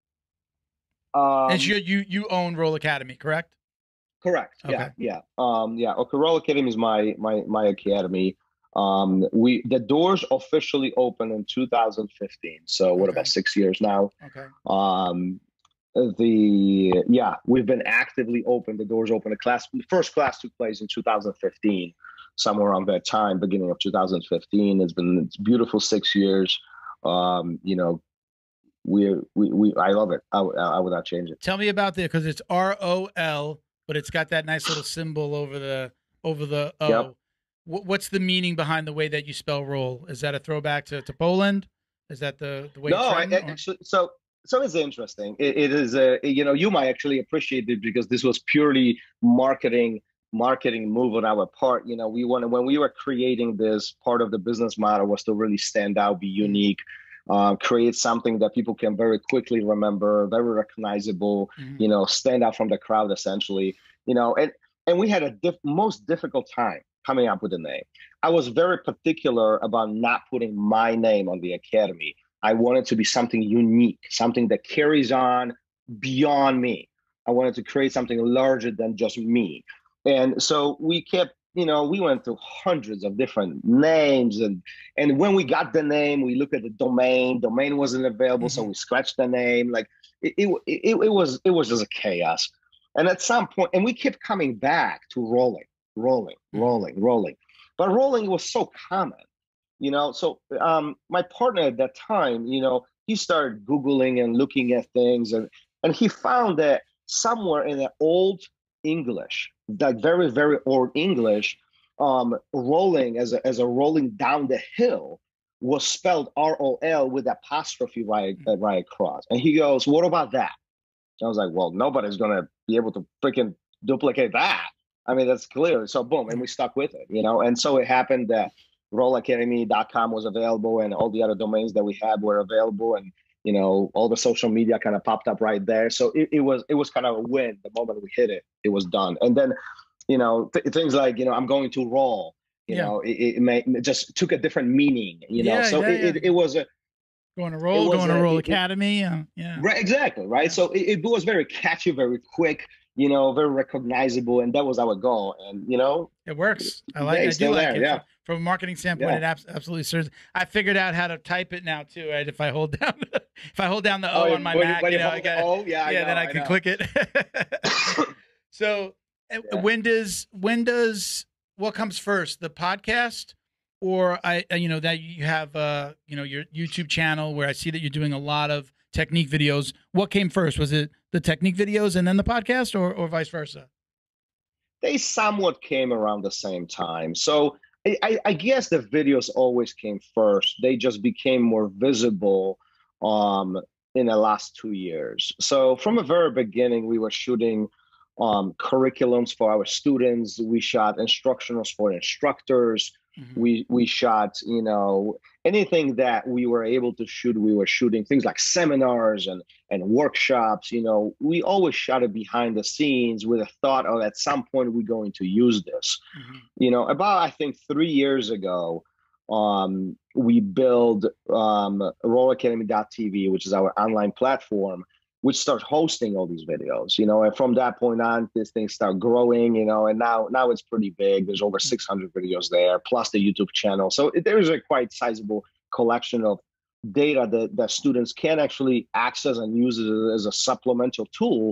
Speaker 3: um,
Speaker 2: and you you you own Roll Academy, correct?
Speaker 3: correct.
Speaker 2: Okay.
Speaker 3: Yeah. Yeah. Um. Yeah. Okay. Roll Academy is my my my academy. Um. We the doors officially opened in two thousand fifteen. So what
Speaker 2: Okay.
Speaker 3: about six years now?
Speaker 2: Okay.
Speaker 3: Um. The yeah, we've been actively open. The doors open. The class, the first class took place in two thousand fifteen, somewhere around that time, beginning of two thousand fifteen. It's been it's beautiful six years. Um, you know, we we we I love it. I, I would not change it.
Speaker 2: Tell me about the because it's R O L, but it's got that nice little symbol over the over the O.
Speaker 3: Yep.
Speaker 2: Wh- What's the meaning behind the way that you spell roll? Is that a throwback to, to Poland? Is that the the way?
Speaker 3: No,
Speaker 2: it's
Speaker 3: I,
Speaker 2: written, or-
Speaker 3: actually, so so it's interesting. It, it is a you know you might actually appreciate it because this was purely marketing marketing move on our part. You know, we wanted when we were creating this, part of the business model was to really stand out, be unique, uh, create something that people can very quickly remember, very recognizable.
Speaker 2: Mhm.
Speaker 3: You know, stand out from the crowd essentially. You know, and and we had a diff- most difficult time coming up with a name. I was very particular about not putting my name on the academy. I wanted to be something unique, something that carries on beyond me. I wanted to create something larger than just me. And so we kept, you know, we went through hundreds of different names. And and when we got the name, we looked at the domain. Domain wasn't available, so we scratched the name. Like it, it, it, it was it was just a chaos. And at some point, and we kept coming back to rolling, rolling, rolling, rolling. But rolling was so common. You know, so um, my partner at that time, you know, he started Googling and looking at things, and and he found that somewhere in the old English, like very, very old English, um, rolling as a, as a rolling down the hill was spelled R O L with apostrophe right, uh, right across. And he goes, what about that? I was like, well, nobody's going to be able to freaking duplicate that. I mean, that's clear. So boom, and we stuck with it, you know, and so it happened that roll academy dot com was available and all the other domains that we had were available, and you know all the social media kind of popped up right there. So it, it was it was kind of a win. The moment we hit it, it was done. And then you know th- things like you know I'm going to roll, you
Speaker 2: Yeah.
Speaker 3: know it, it, may, it just took a different meaning, you know.
Speaker 2: Yeah,
Speaker 3: so
Speaker 2: yeah,
Speaker 3: it,
Speaker 2: yeah.
Speaker 3: it, it was a
Speaker 2: Going to roll,
Speaker 3: was
Speaker 2: going to
Speaker 3: a-
Speaker 2: roll
Speaker 3: it- it-
Speaker 2: academy. Uh, yeah.
Speaker 3: right, exactly right. So it, it was very catchy, very quick. you know, very recognizable, and that was our goal. And you know,
Speaker 2: it works. I like.
Speaker 3: yeah,
Speaker 2: I do like
Speaker 3: there,
Speaker 2: it.
Speaker 3: yeah.
Speaker 2: From a marketing standpoint,
Speaker 3: Yeah.
Speaker 2: it abs absolutely serves. I figured out how to type it now too. Right? If I hold down, if I hold down the O
Speaker 3: Oh,
Speaker 2: on my
Speaker 3: when
Speaker 2: Mac,
Speaker 3: you,
Speaker 2: you know, I
Speaker 3: hold
Speaker 2: got.
Speaker 3: the O, yeah,
Speaker 2: Yeah,
Speaker 3: I know,
Speaker 2: then I
Speaker 3: I
Speaker 2: can
Speaker 3: know.
Speaker 2: click it. So, uh,
Speaker 3: Yeah.
Speaker 2: when does when does what comes first, the podcast, or I, uh, you know, that you have, uh, you know, your YouTube channel where I see that you're doing a lot of technique videos. What came first? Was it the technique videos and then the podcast, or or vice versa?
Speaker 3: They somewhat came around the same time. So I, I, I guess the videos always came first. They just became more visible um, in the last two years. So from the very beginning, we were shooting um, curriculums for our students. We shot instructionals for instructors.
Speaker 2: Mm-hmm.
Speaker 3: We we shot, you know, anything that we were able to shoot. We were shooting things like seminars and and workshops. You know, we always shot it behind the scenes with a thought of at some point we're going to use this.
Speaker 2: Mm-hmm.
Speaker 3: You know, about I think three years ago, um, we built um, roll academy dot t v, which is our online platform, which started hosting all these videos, you know, and from that point on, this thing started growing, you know, and now now it's pretty big. There's over six hundred videos there, plus the YouTube channel. So it, there is a quite sizable collection of data that, that students can actually access and use it as a supplemental tool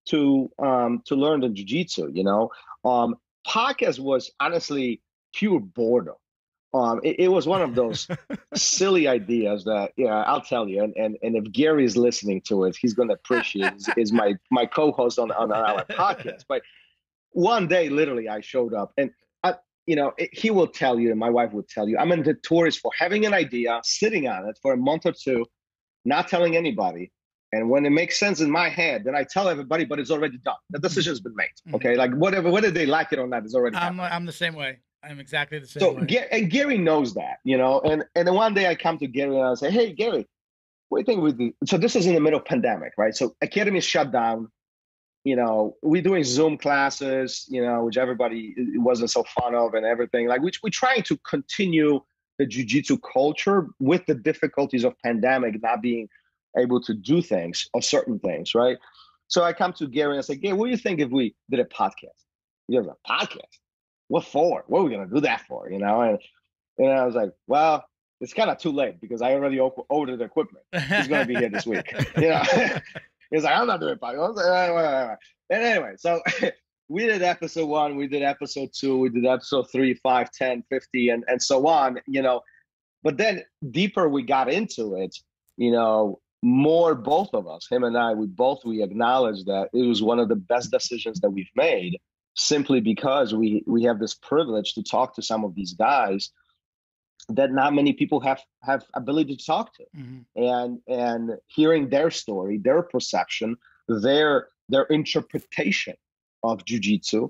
Speaker 3: to um, to learn the jiu-jitsu, you know. Um, podcast was honestly pure boredom. Um, it, it was one of those silly ideas that, yeah, I'll tell you. And and, and if Gary is listening to it, he's going to appreciate it. Is my my co-host on, on our podcast. But one day, literally, I showed up, and I, you know, it, he will tell you, and my wife would tell you, I'm notorious for having an idea, sitting on it for a month or two, not telling anybody. And when it makes sense in my head, then I tell everybody, but it's already done. The decision's been made. Okay, like whatever, whether they like it or not, it's already.
Speaker 2: I'm
Speaker 3: happened.
Speaker 2: I'm the same way. I'm exactly the same
Speaker 3: So,
Speaker 2: way.
Speaker 3: and Gary knows that, you know, and, and then one day I come to Gary and I say, hey, Gary, what do you think we do? So this is in the middle of pandemic, right? So academy is shut down. You know, we're doing Zoom classes, you know, which everybody wasn't so fond of and everything. Like, which we're trying to continue the jiu-jitsu culture with the difficulties of pandemic, not being able to do things or certain things, right? So I come to Gary and I say, Gary, what do you think if we did a podcast? He goes, a podcast? What for? What are we going to do that for? You know, and, and I was like, well, it's kind of too late because I already ordered the equipment. He's going to be here this week. You know, he's like, I'm not doing podcast. Like, and anyway, so we did episode one, we did episode two, we did episode three, five, ten, fifty, and, and so on, you know, but then deeper we got into it, you know, more both of us, him and I, we both, we acknowledged that it was one of the best decisions that we've made, simply because we we have this privilege to talk to some of these guys that not many people have have ability to talk to. Mm-hmm. and and hearing their story, their perception, their their interpretation of jiu-jitsu,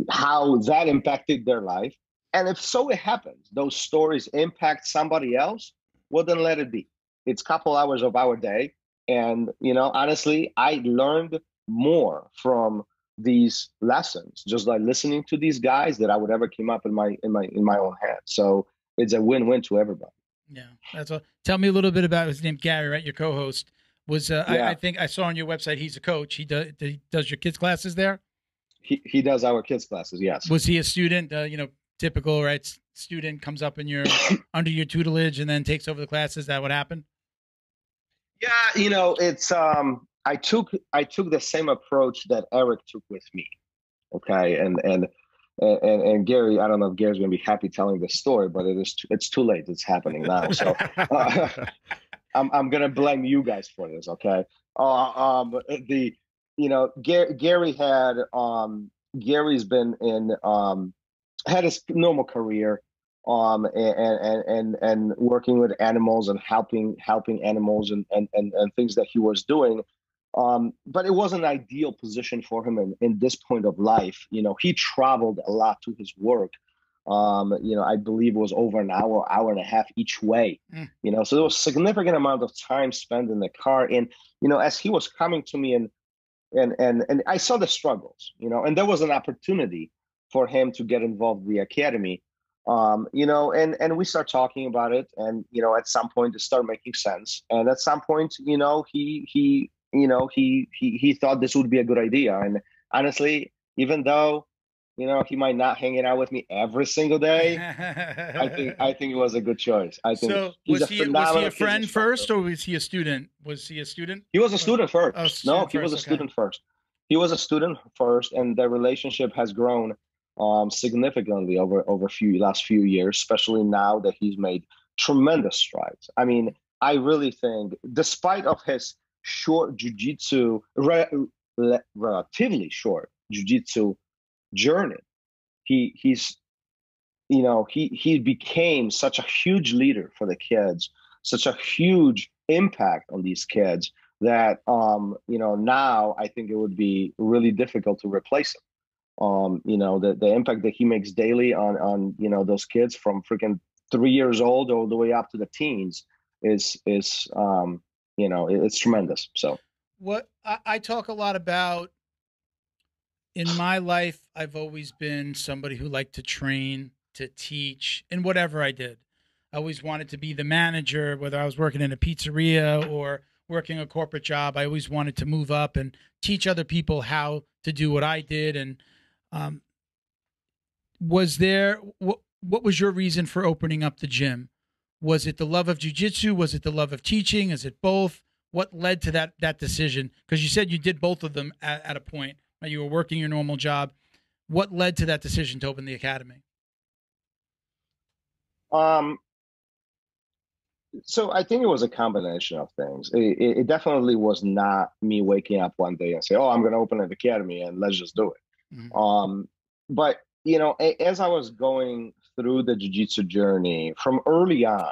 Speaker 3: how that impacted their life. And if so it happens, those stories impact somebody else, well, then let it be. It's a couple hours of our day. And, you know, honestly, I learned more from these lessons just like listening to these guys that I would ever came up in my in my in my own head. So it's a win-win to everybody.
Speaker 2: Yeah, that's all. Tell me a little bit about his name. Gary, right? Your co-host was. Uh, yeah. I, I think I saw on your website he's a coach. He does. He does your kids' classes there.
Speaker 3: He he does our kids' classes. Yes.
Speaker 2: Was he a student? Uh, you know, typical right? Student comes up in your under your tutelage and then takes over the classes. Is that what happened?
Speaker 3: Yeah, you know, it's um. I took I took the same approach that Eric took with me, okay, and and and and Gary. I don't know if Gary's going to be happy telling this story, but it is too, it's too late. It's happening now, so uh, I'm I'm going to blame you guys for this, okay? Uh, um, the you know Gary, Gary had um Gary's been in um had his normal career. Um and, and and and working with animals and helping helping animals and and and, and things that he was doing. Um, but it wasn't an ideal position for him in, in this point of life. You know, he traveled a lot to his work. Um, you know, I believe it was over an hour, hour and a half each way. Mm. You know, so there was a significant amount of time spent in the car. And, you know, as he was coming to me and and and and I saw the struggles, you know, and there was an opportunity for him to get involved in the academy. Um, you know, and and we start talking about it. And, you know, at some point it started making sense. And at some point, you know, he he you know, he, he, he thought this would be a good idea. And, honestly, even though, you know, he might not hang it out with me every single day, I think I think it was a good choice. I think
Speaker 2: So
Speaker 3: he's
Speaker 2: was
Speaker 3: a
Speaker 2: he was he
Speaker 3: phenomenal
Speaker 2: a
Speaker 3: kids
Speaker 2: friend
Speaker 3: instructor.
Speaker 2: first, or was he a student? Was he a student?
Speaker 3: He was a student first.
Speaker 2: Oh,
Speaker 3: No,
Speaker 2: student
Speaker 3: he was
Speaker 2: first,
Speaker 3: a
Speaker 2: okay.
Speaker 3: student first. He was a student first, and the relationship has grown um, significantly over over few last few years, especially now that he's made tremendous strides. I mean, I really think, despite of his short jiu-jitsu, re- le- relatively short jiu-jitsu journey, he he's you know he he became such a huge leader for the kids, such a huge impact on these kids that um you know now I think it would be really difficult to replace him. Um you know the the impact that he makes daily on on you know those kids from freaking three years old all the way up to the teens is is um you know it- it's tremendous. So
Speaker 2: What I, I talk a lot about in my life, I've always been somebody who liked to train, to teach, in whatever I did. I always wanted to be the manager, whether I was working in a pizzeria or working a corporate job. I always wanted to move up and teach other people how to do what I did. And um, was there what what was your reason for opening up the gym? Was it the love of jiu-jitsu? Was it the love of teaching? Is it both? What led to that that decision? Because you said you did both of them at, at a point. Right? You were working your normal job. What led to that decision to open the academy?
Speaker 3: um so I think it was a combination of things. It, it, it definitely was not me waking up one day and say, "Oh, I'm going to open an academy and let's just do it."
Speaker 2: Mm-hmm.
Speaker 3: Um, but you know, a, as I was going through the jiu-jitsu journey from early on,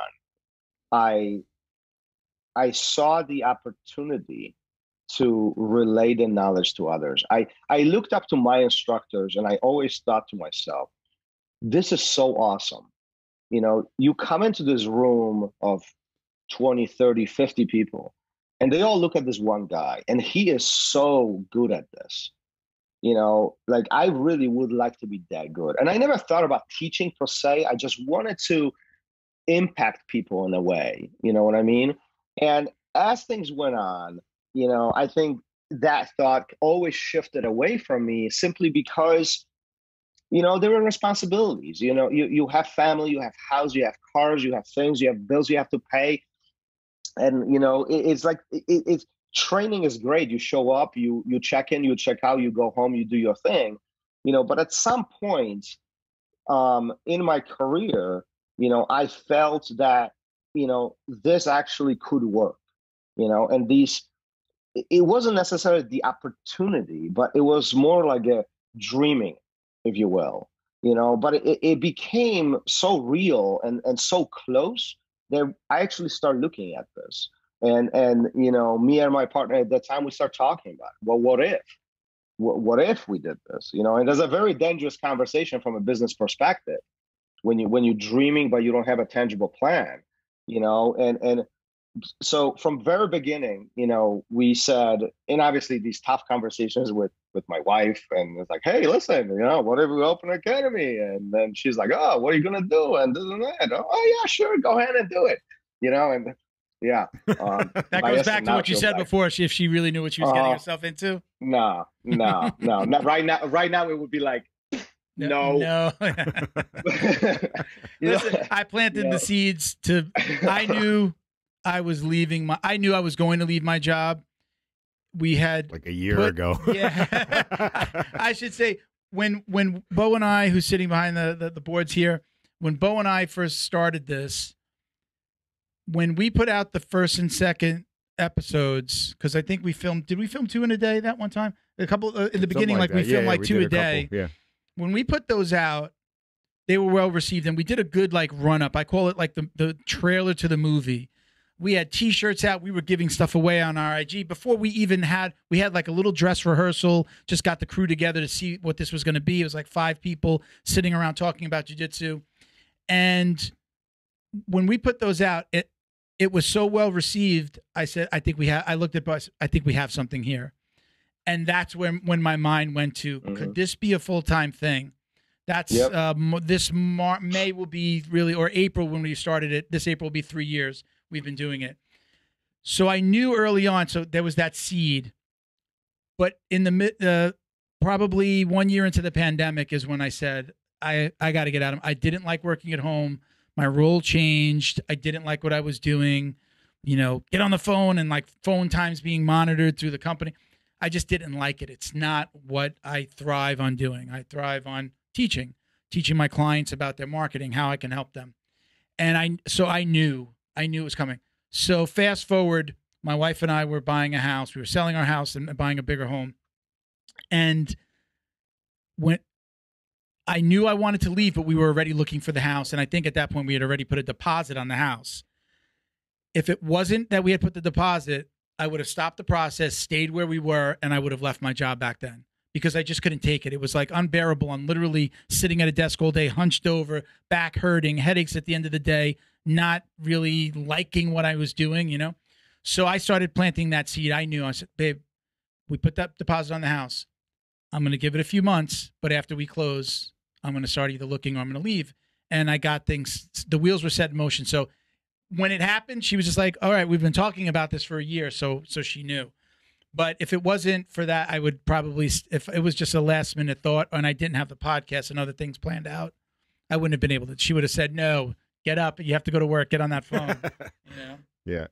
Speaker 3: I I saw the opportunity to relay the knowledge to others. I I looked up to my instructors, and I always thought to myself, "This is so awesome." You know, you come into this room of twenty, thirty, fifty people, and they all look at this one guy, and he is so good at this. You know, like I really would like to be that good. And I never thought about teaching per se. I just wanted to impact people in a way, you know what I mean? And as things went on, you know, I think that thought always shifted away from me simply because, you know, there were responsibilities. You know, you, you have family, you have house, you have cars, you have things, you have bills you have to pay. And, you know, it, it's like, it, it's training is great. You show up, you, you check in, you check out, you go home, you do your thing, you know, but at some point um, in my career, you know, I felt that, you know, this actually could work, you know, and these, it wasn't necessarily the opportunity, but it was more like a dreaming, if you will, you know, but it, it became so real and, and so close that I actually started looking at this. And, and, you know, me and my partner at that time, we start talking about, well, what if? What, what if we did this? You know, and there's a very dangerous conversation from a business perspective when you when you're dreaming but you don't have a tangible plan, you know. And and so from very beginning, you know, we said, and obviously these tough conversations with with my wife, and it's like, hey, listen, you know, what if we open an academy? And then she's like, oh, what are you gonna do? And this and that. Oh yeah, sure, go ahead and do it, you know. And yeah, um,
Speaker 2: That goes back to what you said back. before. If she really knew what she was uh, getting herself into.
Speaker 3: No, no, no, not right now. Right now, it would be like, no,
Speaker 2: no. Listen, know? I planted no. the seeds to. I knew I was leaving my. I knew I was going to leave my job. We had
Speaker 4: like a year
Speaker 2: put,
Speaker 4: ago.
Speaker 2: Yeah, I, I should say when when Bo and I, who's sitting behind the, the the boards here, when Bo and I first started this. When we put out the first and second episodes, because I think we filmed, did we film two in a day that one time? A couple uh, in the beginning, like, like we filmed yeah, like we two a, a day.
Speaker 4: Yeah.
Speaker 2: When we put those out, they were well received, and we did a good like run up. I call it like the the trailer to the movie. We had T-shirts out. We were giving stuff away on our I G before we even had. We had like a little dress rehearsal. Just got the crew together to see what this was going to be. It was like five people sitting around talking about jiu-jitsu, and when we put those out, it. It was so well received. I said, I think we have, I looked at us, I think we have something here. And that's when, when my mind went to, mm-hmm. could this be a full-time thing? That's, yep. um, this Mar- May will be really, or April when we started it, this April will be three years we've been doing it. So I knew early on, so there was that seed. But in the uh, probably one year into the pandemic is when I said, I, I got to get out of, I didn't like working at home. My role changed. I didn't like what I was doing, you know, get on the phone and like phone times being monitored through the company. I just didn't like it. It's not what I thrive on doing. I thrive on teaching, teaching my clients about their marketing, how I can help them. And I, so I knew, I knew it was coming. So fast forward, my wife and I were buying a house. We were selling our house and buying a bigger home. And when I knew I wanted to leave, but we were already looking for the house. And I think at that point we had already put a deposit on the house. If it wasn't that we had put the deposit, I would have stopped the process, stayed where we were, and I would have left my job back then because I just couldn't take it. It was like unbearable. I'm literally sitting at a desk all day, hunched over, back hurting, headaches at the end of the day, not really liking what I was doing, you know? So I started planting that seed. I knew, I said, babe, we put that deposit on the house. I'm going to give it a few months, but after we close, I'm going to start either looking or I'm going to leave. And I got things, the wheels were set in motion. So when it happened, she was just like, all right, we've been talking about this for a year. So, so she knew. But if it wasn't for that, I would probably, if it was just a last minute thought and I didn't have the podcast and other things planned out, I wouldn't have been able to. She would have said, no, get up. You have to go to work. Get on that phone. You know?
Speaker 4: Yeah.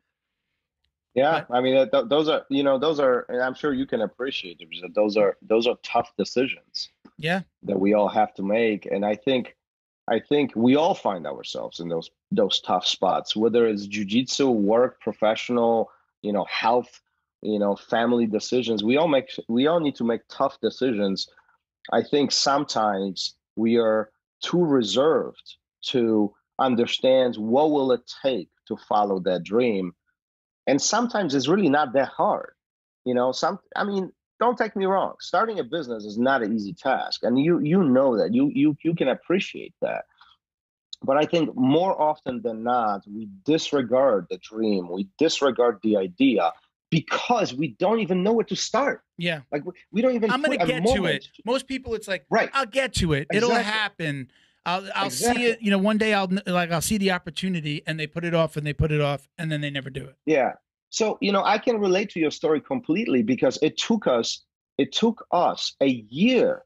Speaker 3: Yeah. I mean, th- those are, you know, those are, and I'm sure you can appreciate it because those are, those are tough decisions.
Speaker 2: Yeah.
Speaker 3: That we all have to make. And I think, I think we all find ourselves in those, those tough spots, whether it's jiu-jitsu, work, professional, you know, health, you know, family decisions. We all make, we all need to make tough decisions. I think sometimes we are too reserved to understand what will it take to follow that dream. And sometimes it's really not that hard. You know, some, I mean, don't take me wrong. Starting a business is not an easy task. And you, you know that, you, you, you can appreciate that. But I think more often than not, we disregard the dream. We disregard the idea because we don't even know where to start.
Speaker 2: Yeah.
Speaker 3: Like we, we don't even.
Speaker 2: I'm going to get to it. Most people, it's like,
Speaker 3: right.
Speaker 2: I'll get to it. It'll
Speaker 3: Exactly.
Speaker 2: happen. I'll, I'll
Speaker 3: Exactly.
Speaker 2: see it. You know, one day I'll like, I'll see the opportunity and they put it off and they put it off and then they never do it.
Speaker 3: Yeah. So, you know, I can relate to your story completely because it took us, it took us a year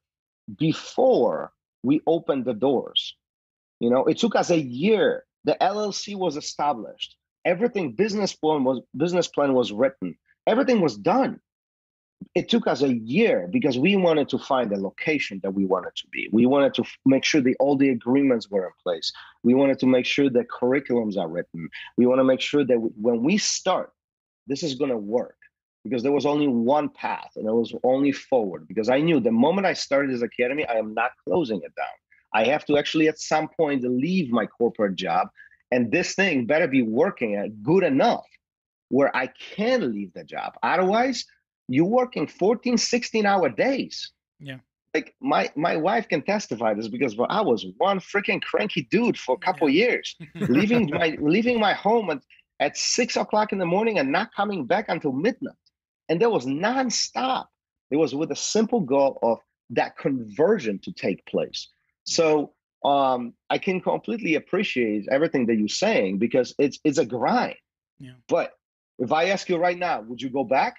Speaker 3: before we opened the doors. You know, it took us a year. The L L C was established. Everything, business plan was business plan was written. Everything was done. It took us a year because we wanted to find a location that we wanted to be. We wanted to f- make sure that all the agreements were in place. We wanted to make sure that curriculums are written. We want to make sure that w- when we start, this is going to work because there was only one path and it was only forward because I knew the moment I started this academy, I am not closing it down. I have to actually at some point leave my corporate job and this thing better be working at good enough where I can leave the job. Otherwise, you're working fourteen, sixteen hour days.
Speaker 2: Yeah.
Speaker 3: Like my, my wife can testify this because well, I was one freaking cranky dude for a couple
Speaker 2: Yeah.
Speaker 3: years, leaving my, leaving my home at, at six o'clock in the morning and not coming back until midnight. And that was nonstop. It was with a simple goal of that conversion to take place. So um, I can completely appreciate everything that you're saying because it's it's a grind.
Speaker 2: Yeah.
Speaker 3: But if I ask you right now, would you go back?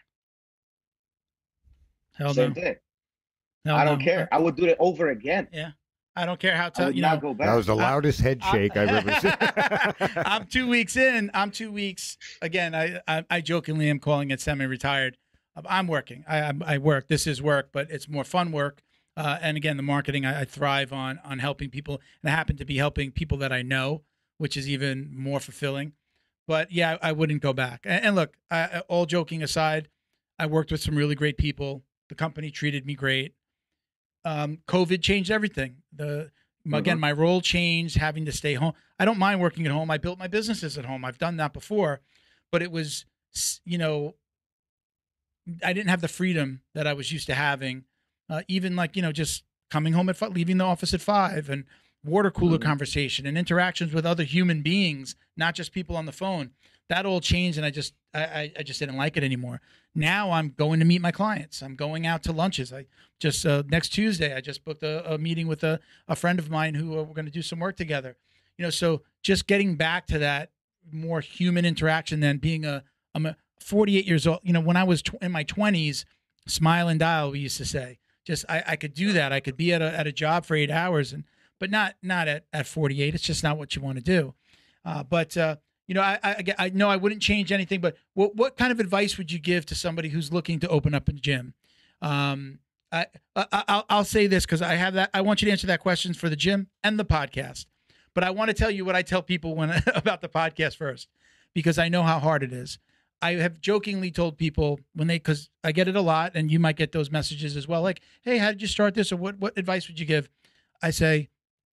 Speaker 2: Hell
Speaker 3: Same
Speaker 2: no.
Speaker 3: thing.
Speaker 2: Hell
Speaker 3: I don't
Speaker 2: no.
Speaker 3: care. I would do it over again.
Speaker 2: Yeah. I don't care how
Speaker 3: I
Speaker 2: tough,
Speaker 3: would
Speaker 2: you
Speaker 3: not
Speaker 2: know.
Speaker 3: go back.
Speaker 4: That was the loudest head shake I've ever seen.
Speaker 2: I'm two weeks in. I'm two weeks. Again, I, I, I jokingly am calling it semi-retired. I'm working. I, I, I work. This is work, but it's more fun work. Uh, and again, the marketing, I, I thrive on on helping people. And I happen to be helping people that I know, which is even more fulfilling. But yeah, I, I wouldn't go back. And, and look, I, all joking aside, I worked with some really great people. The company treated me great. Um, COVID changed everything. The Again, mm-hmm. my role changed, having to stay home. I don't mind working at home. I built my businesses at home. I've done that before, but it was, you know, I didn't have the freedom that I was used to having. Uh, even like, you know, just coming home at five, leaving the office at five and water cooler mm-hmm. conversation and interactions with other human beings, not just people on the phone. That all changed. And I just, I, I just didn't like it anymore. Now I'm going to meet my clients. I'm going out to lunches. I just, uh, next Tuesday, I just booked a, a meeting with a, a friend of mine who uh, we're going to do some work together. You know, so just getting back to that more human interaction than being a, I'm a forty-eight years old. You know, when I was tw- in my twenties, smile and dial, we used to say, just I, I could do that. I could be at a at a job for eight hours and but not not at, at forty-eight. It's just not what you want to do. Uh, but uh, you know, I, I I know I wouldn't change anything. But what what kind of advice would you give to somebody who's looking to open up a gym? Um, I, I I'll I'll say this because I have that. I want you to answer that question for the gym and the podcast. But I want to tell you what I tell people when about the podcast first, because I know how hard it is. I have jokingly told people when they, because I get it a lot, and you might get those messages as well, like, "Hey, how did you start this?" Or what what advice would you give? I say,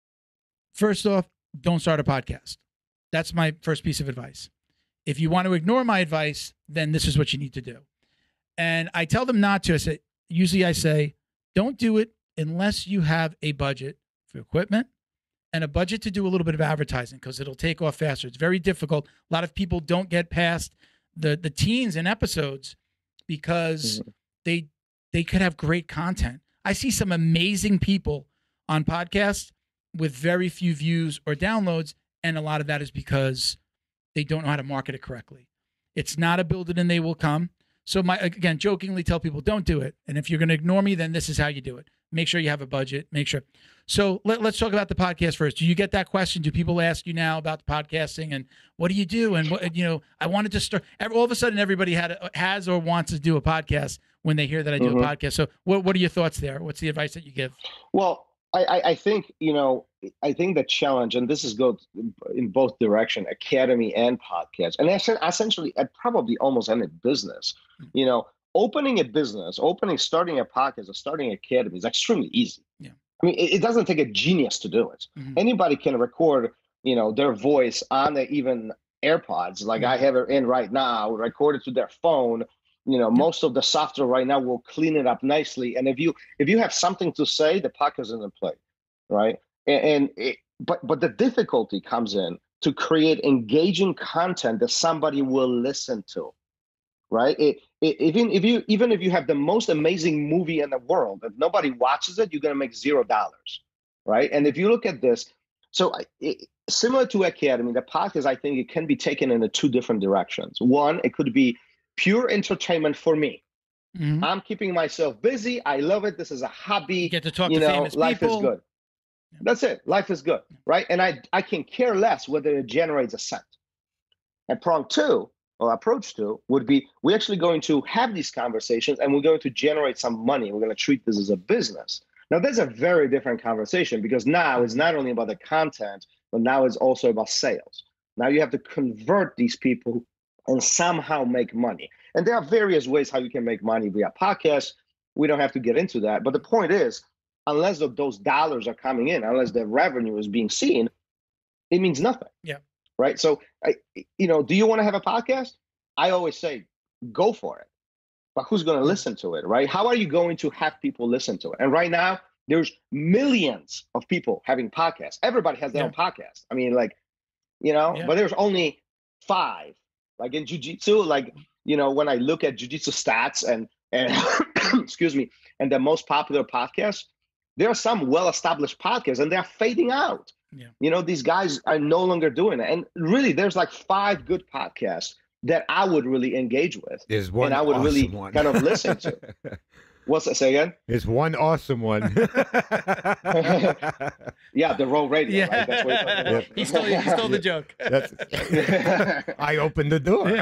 Speaker 2: first off, don't start a podcast. That's my first piece of advice. If you want to ignore my advice, then this is what you need to do. And I tell them not to. I say, usually I say, don't do it unless you have a budget for equipment and a budget to do a little bit of advertising, because it'll take off faster. It's very difficult. A lot of people don't get past the the teens in episodes because mm-hmm. they they could have great content. I see some amazing people on podcasts with very few views or downloads, and a lot of that is because they don't know how to market it correctly. It's not a build it and they will come. So my again, jokingly tell people don't do it. And if you're going to ignore me, then this is how you do it. Make sure you have a budget. Make sure. So let, let's talk about the podcast first. Do you get that question? Do people ask you now about the podcasting and what do you do? And what, you know, I wanted to start. All of a sudden, everybody had a, has or wants to do a podcast when they hear that I do mm-hmm. a podcast. So what what are your thoughts there? What's the advice that you give?
Speaker 3: Well, I, I think, you know, I think the challenge, and this is go in both direction, academy and podcast, and essentially at probably almost any business, you know, opening a business, opening, starting a podcast or starting an academy is extremely easy.
Speaker 2: Yeah.
Speaker 3: I mean, it, it doesn't take a genius to do it. Mm-hmm. Anybody can record, you know, their voice on the even AirPods, like mm-hmm. I have it in right now, record it to their phone. You know, most of the software right now will clean it up nicely. And if you if you have something to say, the podcast is in play, right? And, and it, but but the difficulty comes in to create engaging content that somebody will listen to, right? It, it, even if you even if you have the most amazing movie in the world, if nobody watches it, you're gonna make zero dollars, right? And if you look at this, so it, similar to Academy, the podcast, I think it can be taken in the two different directions. One, it could be pure entertainment for me. Mm-hmm. I'm keeping myself busy. I love it. This is a hobby.
Speaker 2: You get to talk
Speaker 3: you
Speaker 2: to
Speaker 3: know,
Speaker 2: famous
Speaker 3: life
Speaker 2: people.
Speaker 3: is good. Yeah. That's it. Life is good, right? And I, I can care less whether it generates a cent. And prong two, or approach two, would be we're actually going to have these conversations and we're going to generate some money. We're going to treat this as a business. Now, that's a very different conversation because now it's not only about the content, but now it's also about sales. Now you have to convert these people and somehow make money. And there are various ways how you can make money via podcasts. We don't have to get into that. But the point is, unless those dollars are coming in, unless the revenue is being seen, it means nothing.
Speaker 2: Yeah.
Speaker 3: Right. So, I, you know, do you want to have a podcast? I always say, go for it. But who's going to listen to it? Right. How are you going to have people listen to it? And right now, there's millions of people having podcasts. Everybody has their yeah. own podcast. I mean, like, you know, yeah. but there's only five. Like in jiu-jitsu, like, you know, when I look at jiu-jitsu stats and, and excuse me, and the most popular podcasts, there are some well-established podcasts and they're fading out.
Speaker 2: Yeah.
Speaker 3: You know, these guys are no longer doing it. And really, there's like five good podcasts that I would really engage with.
Speaker 4: There's one
Speaker 3: and I would
Speaker 4: awesome
Speaker 3: really
Speaker 4: one.
Speaker 3: kind of listen to. What's that? Say again?
Speaker 4: There's one awesome one.
Speaker 3: Yeah, the Roll Radio.
Speaker 2: Yeah.
Speaker 3: Right? That's what
Speaker 2: yeah. He stole, he stole the joke.
Speaker 4: That's, I opened the door.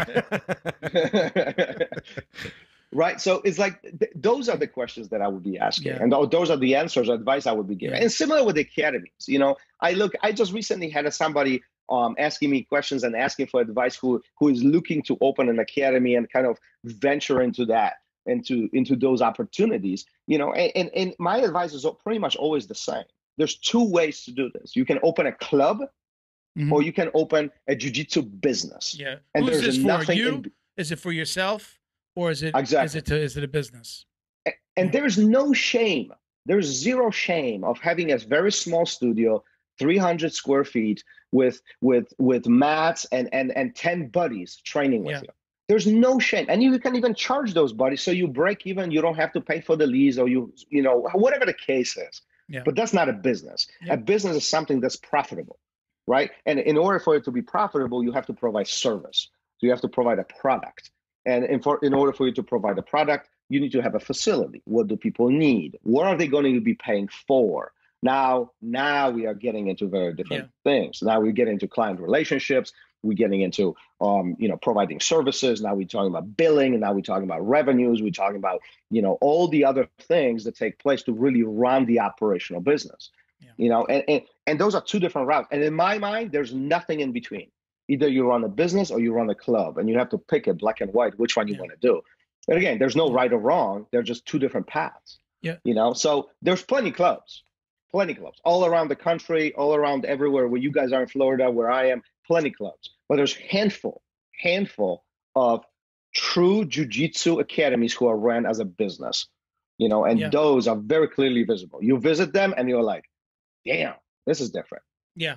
Speaker 3: Right. So it's like th- those are the questions that I would be asking.
Speaker 2: Yeah.
Speaker 3: And th- those are the answers, advice I would be giving.
Speaker 2: Yeah.
Speaker 3: And similar with the academies, you know, I look, I just recently had somebody um, asking me questions and asking for advice who who is looking to open an academy and kind of venture into that. into into those opportunities, you know, and, and, and my advice is pretty much always the same. There's two ways to do this. You can open a club mm-hmm. or you can open a jiu-jitsu business.
Speaker 2: Yeah.
Speaker 3: And
Speaker 2: Who's
Speaker 3: there's
Speaker 2: this for?
Speaker 3: nothing
Speaker 2: You?
Speaker 3: in,
Speaker 2: is it for yourself or is it,
Speaker 3: exactly.
Speaker 2: is it, to, is it a business?
Speaker 3: And, and yeah. there's no shame. There's zero shame of having a very small studio, three hundred square feet with, with, with mats and, and, and ten buddies training with yeah. you. There's no shame. And you can even charge those buddies. So you break even, you don't have to pay for the lease or you, you know, whatever the case is.
Speaker 2: Yeah.
Speaker 3: But that's not a business.
Speaker 2: Yeah.
Speaker 3: A business is something that's profitable, right? And in order for it to be profitable, you have to provide service. So you have to provide a product. And in, for, in order for you to provide a product, you need to have a facility. What do people need? What are they going to be paying for? Now, now we are getting into very different yeah. things. Now we're getting into client relationships. We're getting into, um, you know, providing services. Now we're talking about billing, and now we're talking about revenues. We're talking about, you know, all the other things that take place to really run the operational business. Yeah. You know, and, and and those are two different routes. And in my mind, there's nothing in between. Either you run a business or you run a club, and you have to pick it black and white which one you yeah. want to do. And again, there's no right or wrong. They're just two different paths.
Speaker 2: Yeah.
Speaker 3: You know, so there's plenty of clubs, plenty of clubs all around the country, all around everywhere where you guys are in Florida, where I am. Plenty clubs, but there's handful, handful of true jiu-jitsu academies who are ran as a business, you know, and yeah. those are very clearly visible. You visit them and you're like, damn, this is different.
Speaker 2: Yeah.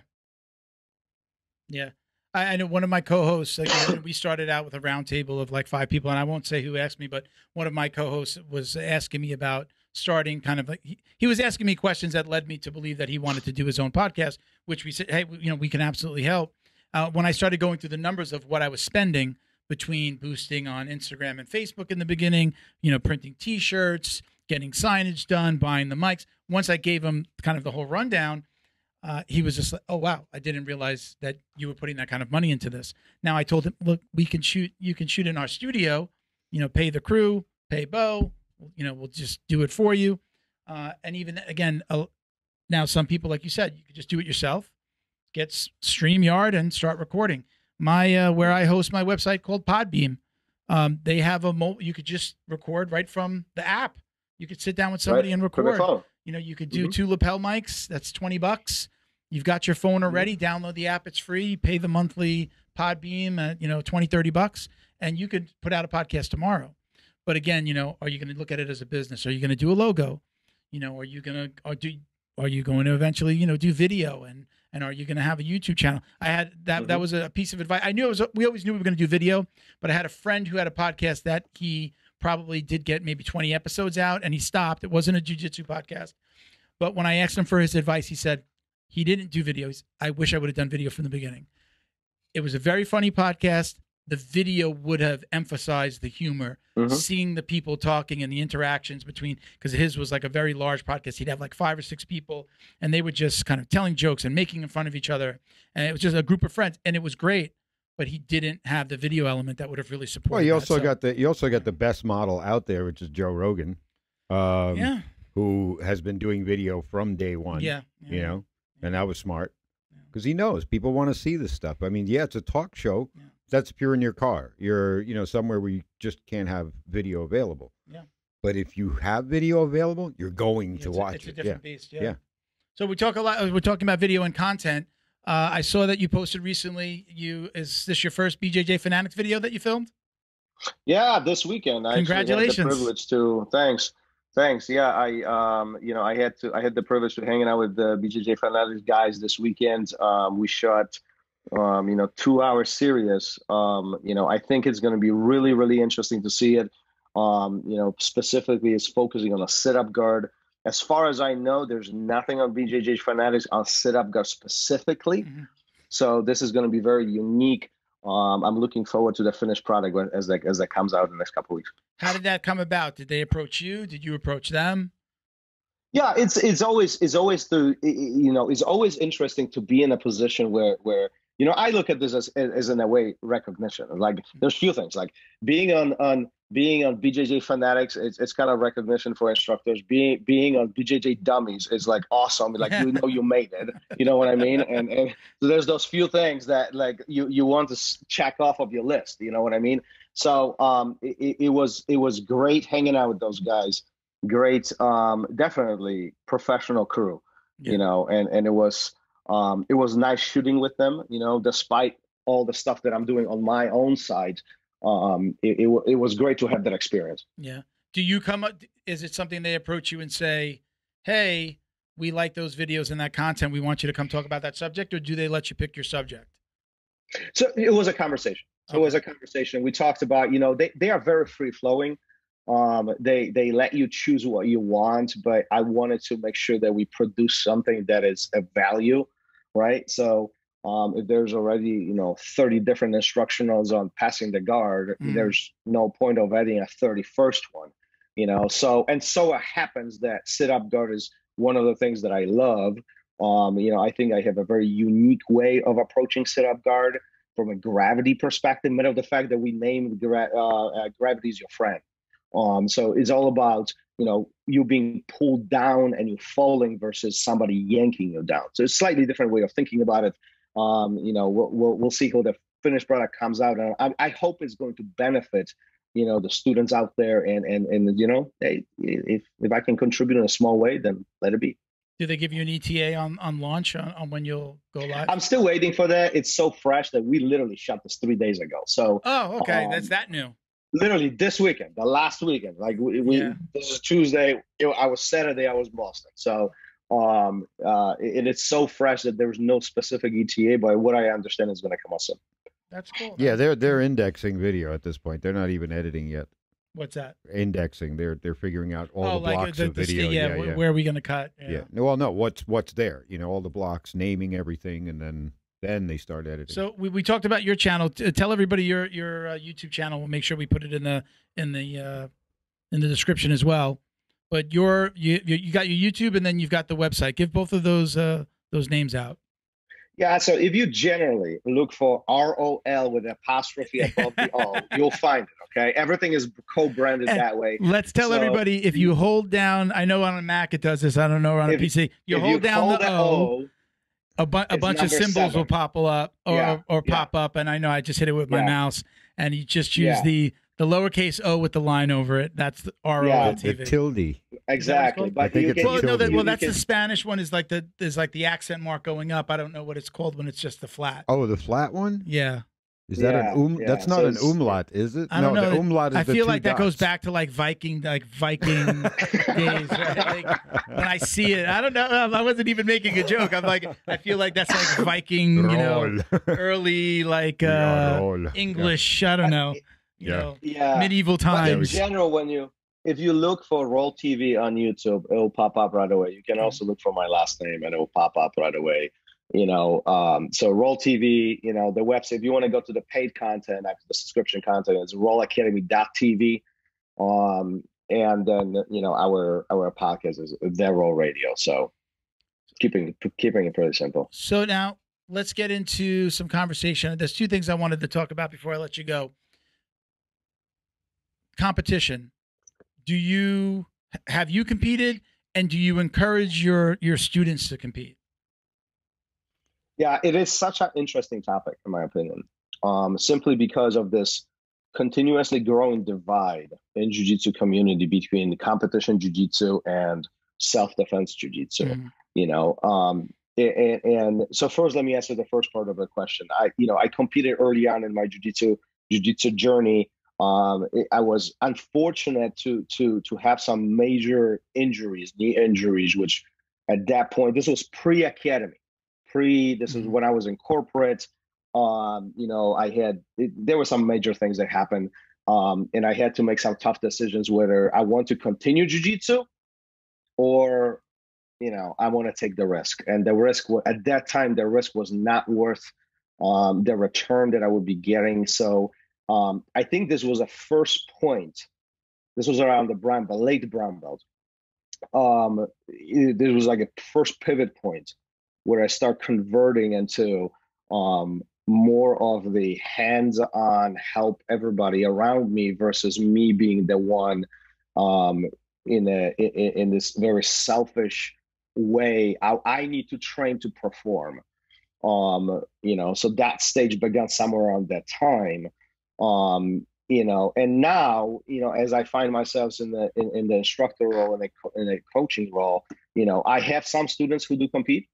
Speaker 2: Yeah. I, I know one of my co-hosts, like, we started out with a round table of like five people, and I won't say who asked me, but one of my co-hosts was asking me about starting kind of like, he, he was asking me questions that led me to believe that he wanted to do his own podcast, which we said, hey, you know, we can absolutely help. Uh, when I started going through the numbers of what I was spending between boosting on Instagram and Facebook in the beginning, you know, printing T-shirts, getting signage done, buying the mics. Once I gave him kind of the whole rundown, uh, he was just like, oh, wow, I didn't realize that you were putting that kind of money into this. Now I told him, look, we can shoot, you can shoot in our studio, you know, pay the crew, pay Bo, you know, we'll just do it for you. Uh, and even again, uh, now some people, like you said, you could just do it yourself. Get StreamYard and start recording. My uh, where I host my website called Podbeam, um, they have a mo you could just record right from the app. You could sit down with somebody right. and record. You know, you could do mm-hmm. two lapel mics. That's twenty bucks. You've got your phone already. Mm-hmm. Download the app. It's free. You pay the monthly Podbeam at, you know, twenty, thirty bucks, and you could put out a podcast tomorrow. But again, you know, are you going to look at it as a business? Are you going to do a logo? You know, are you going to, or do, are you going to eventually, you know, do video and, And are you going to have a YouTube channel? I had that. Mm-hmm. That was a piece of advice. I knew it was. We always knew we were going to do video, but I had a friend who had a podcast that he probably did get maybe twenty episodes out, and he stopped. It wasn't a jiu-jitsu podcast, but when I asked him for his advice, he said he didn't do videos. I wish I would have done video from the beginning. It was a very funny podcast. The video would have emphasized the humor, mm-hmm. seeing the people talking and the interactions between, because his was like a very large podcast. He'd have like five or six people, and they were just kind of telling jokes and making in fun of each other. And it was just a group of friends, and it was great. But he didn't have the video element that would have really supported.
Speaker 4: Well, you also
Speaker 2: that, so.
Speaker 4: got the you also got the best model out there, which is Joe Rogan, um,
Speaker 2: yeah,
Speaker 4: who has been doing video from day one.
Speaker 2: Yeah, yeah.
Speaker 4: You know, and that was smart because he knows people want to see this stuff. I mean, yeah, it's a talk show. Yeah. That's if you're in your car. You're, you know, somewhere where you just can't have video available.
Speaker 2: Yeah.
Speaker 4: But if you have video available, you're going
Speaker 2: yeah,
Speaker 4: to
Speaker 2: it's
Speaker 4: watch
Speaker 2: a, it's
Speaker 4: it.
Speaker 2: a different
Speaker 4: yeah.
Speaker 2: beast. Yeah.
Speaker 4: yeah.
Speaker 2: So we talk a lot. We're talking about video and content. Uh, I saw that you posted recently. You is this your first B J J Fanatics video that you filmed?
Speaker 3: Yeah, this weekend. I
Speaker 2: Congratulations!
Speaker 3: Had the privilege to. Thanks. Thanks. Yeah, I um, you know, I had to. I had the privilege of hanging out with the B J J Fanatics guys this weekend. Um, we shot. Um, you know, two hour series. Um, you know, I think it's going to be really, really interesting to see it. Um, you know, specifically it's focusing on a sit-up guard. As far as I know, there's nothing on B J J Fanatics on sit-up guard specifically. Mm-hmm. So this is going to be very unique. Um, I'm looking forward to the finished product as that, as that comes out in the next couple of weeks.
Speaker 2: How did that come about? Did they approach you? Did you approach them?
Speaker 3: Yeah, it's, it's always, it's always the, you know, it's always interesting to be in a position where, where, you know, I look at this as, as in a way recognition. Like there's few things like being on, on being on B J J Fanatics. It's, it's kind of recognition for instructors. Being being on B J J Dummies is like awesome. Like you know you made it. You know what I mean? And and so there's those few things that like you you want to check off of your list. You know what I mean? So um, it, it was it was great hanging out with those guys. Great, um, definitely professional crew. Yeah. You know, and and it was. Um, it was nice shooting with them, you know, despite all the stuff that I'm doing on my own side. Um, it, it, it was great to have that experience.
Speaker 2: Yeah. Do you come up, is it something they approach you and say, hey, we like those videos and that content. We want you to come talk about that subject, or do they let you pick your subject?
Speaker 3: So it was a conversation. So okay. It was a conversation. We talked about, you know, they, they are very free flowing. Um, they, they let you choose what you want, but I wanted to make sure that we produce something that is of value, right? So um, if there's already, you know, thirty different instructionals on passing the guard, mm. there's no point of adding a thirty-first one. you know. So and so it happens that sit up guard is one of the things that I love. Um, you know, I think I have a very unique way of approaching sit up guard from a gravity perspective. Matter of the fact that we named gra- uh, uh, gravity is your friend. Um, so it's all about, you know, you being pulled down and you falling versus somebody yanking you down. So it's a slightly different way of thinking about it. Um, you know, we'll, we'll, we'll see how the finished product comes out. And I, I hope it's going to benefit, you know, the students out there. And, and, and you know, hey, if, if I can contribute in a small way, then let it be.
Speaker 2: Do they give you an E T A on, on launch on, on when you'll go live?
Speaker 3: I'm still waiting for that. It's so fresh that we literally shot this three days ago. So,
Speaker 2: oh, okay.
Speaker 3: um,
Speaker 2: That's that new.
Speaker 3: Literally this weekend, the last weekend, like we, we
Speaker 2: Yeah.
Speaker 3: This is Tuesday. It, I was Saturday. I was Boston. So, um, uh, it, it's so fresh that there's no specific E T A, but what I understand is going to come out soon.
Speaker 2: That's cool.
Speaker 4: Yeah,
Speaker 2: That's
Speaker 4: they're
Speaker 2: cool.
Speaker 4: they're indexing video at this point. They're not even editing yet.
Speaker 2: What's that?
Speaker 4: Indexing. They're they're figuring out all
Speaker 2: oh,
Speaker 4: the
Speaker 2: like
Speaker 4: blocks
Speaker 2: the,
Speaker 4: of
Speaker 2: the,
Speaker 4: video.
Speaker 2: yeah,
Speaker 4: yeah,
Speaker 2: where,
Speaker 4: yeah.
Speaker 2: where are we going to cut?
Speaker 4: Yeah. No, well, no. What's what's there? You know, all the blocks, naming everything, and then then they start editing.
Speaker 2: So we, we talked about your channel. T- tell everybody your your uh, YouTube channel. We'll make sure we put it in the in the uh, in the description as well. But your you you got your YouTube and then you've got the website. Give both of those uh, those names out.
Speaker 3: Yeah, so if you generally look for R O L with an apostrophe above the O, you'll find it, okay? Everything is co-branded
Speaker 2: And
Speaker 3: that way.
Speaker 2: Let's tell
Speaker 3: So,
Speaker 2: everybody, if you hold down, I know on a Mac it does this, I don't know on a
Speaker 3: If-
Speaker 2: P C, you
Speaker 3: if
Speaker 2: hold
Speaker 3: you
Speaker 2: down
Speaker 3: hold
Speaker 2: the
Speaker 3: that
Speaker 2: O,
Speaker 3: O,
Speaker 2: a, bu- a
Speaker 3: it's
Speaker 2: bunch of
Speaker 3: number
Speaker 2: symbols
Speaker 3: seven.
Speaker 2: will pop up or,
Speaker 3: Yeah,
Speaker 2: or
Speaker 3: yeah.
Speaker 2: pop up, and I know I just hit it with my
Speaker 3: Yeah.
Speaker 2: mouse, and you just choose
Speaker 3: Yeah.
Speaker 2: the, the lowercase O with the line over it. That's the R O
Speaker 3: Yeah.
Speaker 2: L
Speaker 4: the
Speaker 2: T V.
Speaker 4: tilde.
Speaker 3: exactly.
Speaker 2: called?
Speaker 3: But
Speaker 4: I think
Speaker 3: you
Speaker 4: it's
Speaker 3: can,
Speaker 2: Well,
Speaker 3: you,
Speaker 2: no, that,
Speaker 4: tilde.
Speaker 2: well,
Speaker 3: you
Speaker 2: that's
Speaker 3: can,
Speaker 2: the Spanish one. Is like the there's like the accent mark going up. I don't know what it's called when it's just the flat.
Speaker 4: Oh, the flat one.
Speaker 2: Yeah,
Speaker 4: Is that
Speaker 3: Yeah,
Speaker 4: an um?
Speaker 3: yeah.
Speaker 4: That's not
Speaker 3: So
Speaker 4: an
Speaker 3: it's-
Speaker 4: umlaut, is it?
Speaker 2: I don't
Speaker 4: no,
Speaker 2: know.
Speaker 4: the umlaut is
Speaker 2: I
Speaker 4: the
Speaker 2: feel
Speaker 4: two
Speaker 2: like that goes
Speaker 4: dots.
Speaker 2: back to like Viking, like Viking days. Right? Like, when I see it, I don't know. I wasn't even making a joke. I'm like, I feel like that's like Viking, you know,
Speaker 4: Roll.
Speaker 2: early like
Speaker 4: We are
Speaker 2: uh,
Speaker 4: roll.
Speaker 2: English. I don't know. You
Speaker 4: Yeah.
Speaker 2: know,
Speaker 3: yeah.
Speaker 2: medieval
Speaker 3: But in
Speaker 2: times.
Speaker 3: general, when you if you look for Roll T V on YouTube, it'll pop up right away. You can also look for my last name, and it will pop up right away. You know, um, so Roll T V. You know, the website. If you want to go to the paid content, after the subscription content, it's roll academy dot t v. Um, and then you know our our podcast is their Roll Radio. So keeping keeping it pretty simple.
Speaker 2: So now let's get into some conversation. There's two things I wanted to talk about before I let you go. Competition. Do you have you competed, and do you encourage your your students to compete?
Speaker 3: Yeah, it is such an interesting topic, in my opinion, um, simply because of this continuously growing divide in jiu-jitsu community between competition jiu-jitsu and self-defense jiu-jitsu.
Speaker 2: Mhm.
Speaker 3: You know, um, and, and so first, let me answer the first part of the question. I, you know, I competed early on in my jiu-jitsu jiu-jitsu journey. Um, it, I was unfortunate to to to have some major injuries, knee injuries, which at that point, this was pre-academy. Pre, this is
Speaker 2: Mhm.
Speaker 3: when I was in corporate. Um, you know, I had it, there were some major things that happened, um, and I had to make some tough decisions whether I want to continue jiu-jitsu or, you know, I want to take the risk. And the risk wa- at that time, the risk was not worth um, the return that I would be getting. So um, I think this was a first point. This was around the brown belt, late brown belt. Um, it, this was like a first pivot point where I start converting into um, more of the hands-on help everybody around me versus me being the one um, in a in, in this very selfish way. I, I need to train to perform. Um, you know, so that stage began somewhere around that time. Um, you know, and now, you know, as I find myself in the in, in the instructor role and the in a coaching role, you know, I have some students who do compete.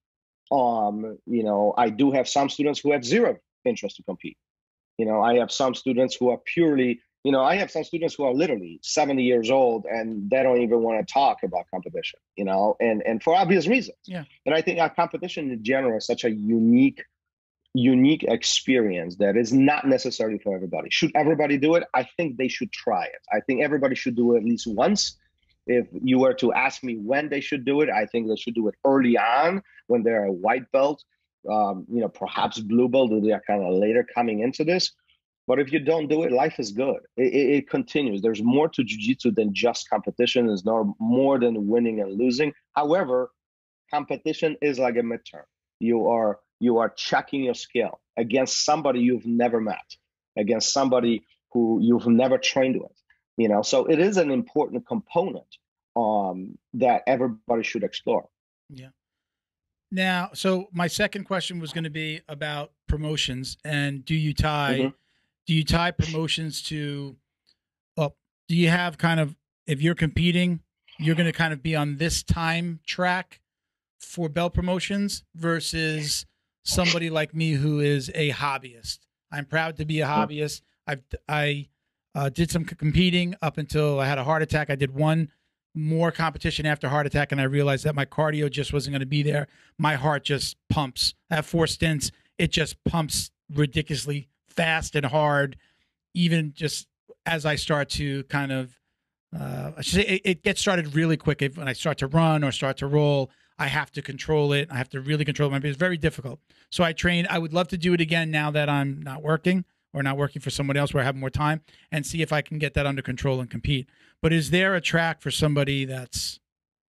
Speaker 3: Um, you know, I do have some students who have zero interest to compete. You know, I have some students who are purely, you know, I have some students who are literally seventy years old and they don't even want to talk about competition, you know, and, and for obvious reasons.
Speaker 2: Yeah.
Speaker 3: And I think our competition in general is such a unique, unique experience that is not necessarily for everybody. Should everybody do it? I think they should try it. I think everybody should do it at least once. If you were to ask me when they should do it, I think they should do it early on when they're a white belt, um, you know, perhaps blue belt, they are kind of later coming into this. But if you don't do it, life is good. It, it, it continues. There's more to jiu-jitsu than just competition. There's no more than winning and losing. However, competition is like a midterm. You are you are checking your skill against somebody you've never met, against somebody who you've never trained with. You know, so it is an important component um, that everybody should explore.
Speaker 2: Yeah. Now, so my second question was going to be about promotions, and do you tie mm-hmm. do you tie promotions to? Well, do you have kind of, if you're competing, you're going to kind of be on this time track for belt promotions versus somebody like me who is a hobbyist. I'm proud to be a hobbyist. I've I uh, did some competing up until I had a heart attack. I did one more competition after heart attack, and I realized that my cardio just wasn't going to be there. My heart just pumps. I have four stints. It just pumps ridiculously fast and hard, even just as I start to kind of, uh, I should say it, it gets started really quick. If, when I start to run or start to roll, I have to control it. I have to really control it. It's very difficult. So I train. I would love to do it again now that I'm not working or not working for someone else where I have more time, and see if I can get that under control and compete. But is there a track for somebody that's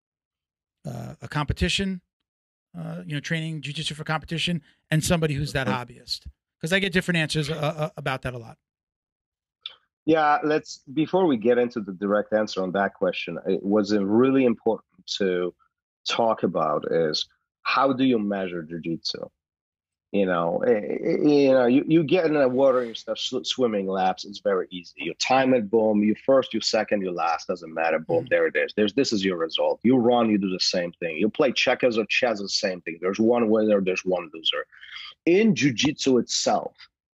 Speaker 2: uh, a competition, uh, you know, training jiu-jitsu for competition, and somebody who's that hobbyist? Because I get different answers uh, uh, about that a lot.
Speaker 3: Yeah, let's, before we get into the direct answer on that question, it was really important to talk about is, how do you measure jiu-jitsu? You know, you know, you, you get in the water and you start swimming laps. It's very easy. You time it, boom. You first, you second, you last. Doesn't matter. Boom, there it is. There's this is your result. You run, you do the same thing. You play checkers or chess, the same thing. There's one winner, there's one loser. In jiu-jitsu itself,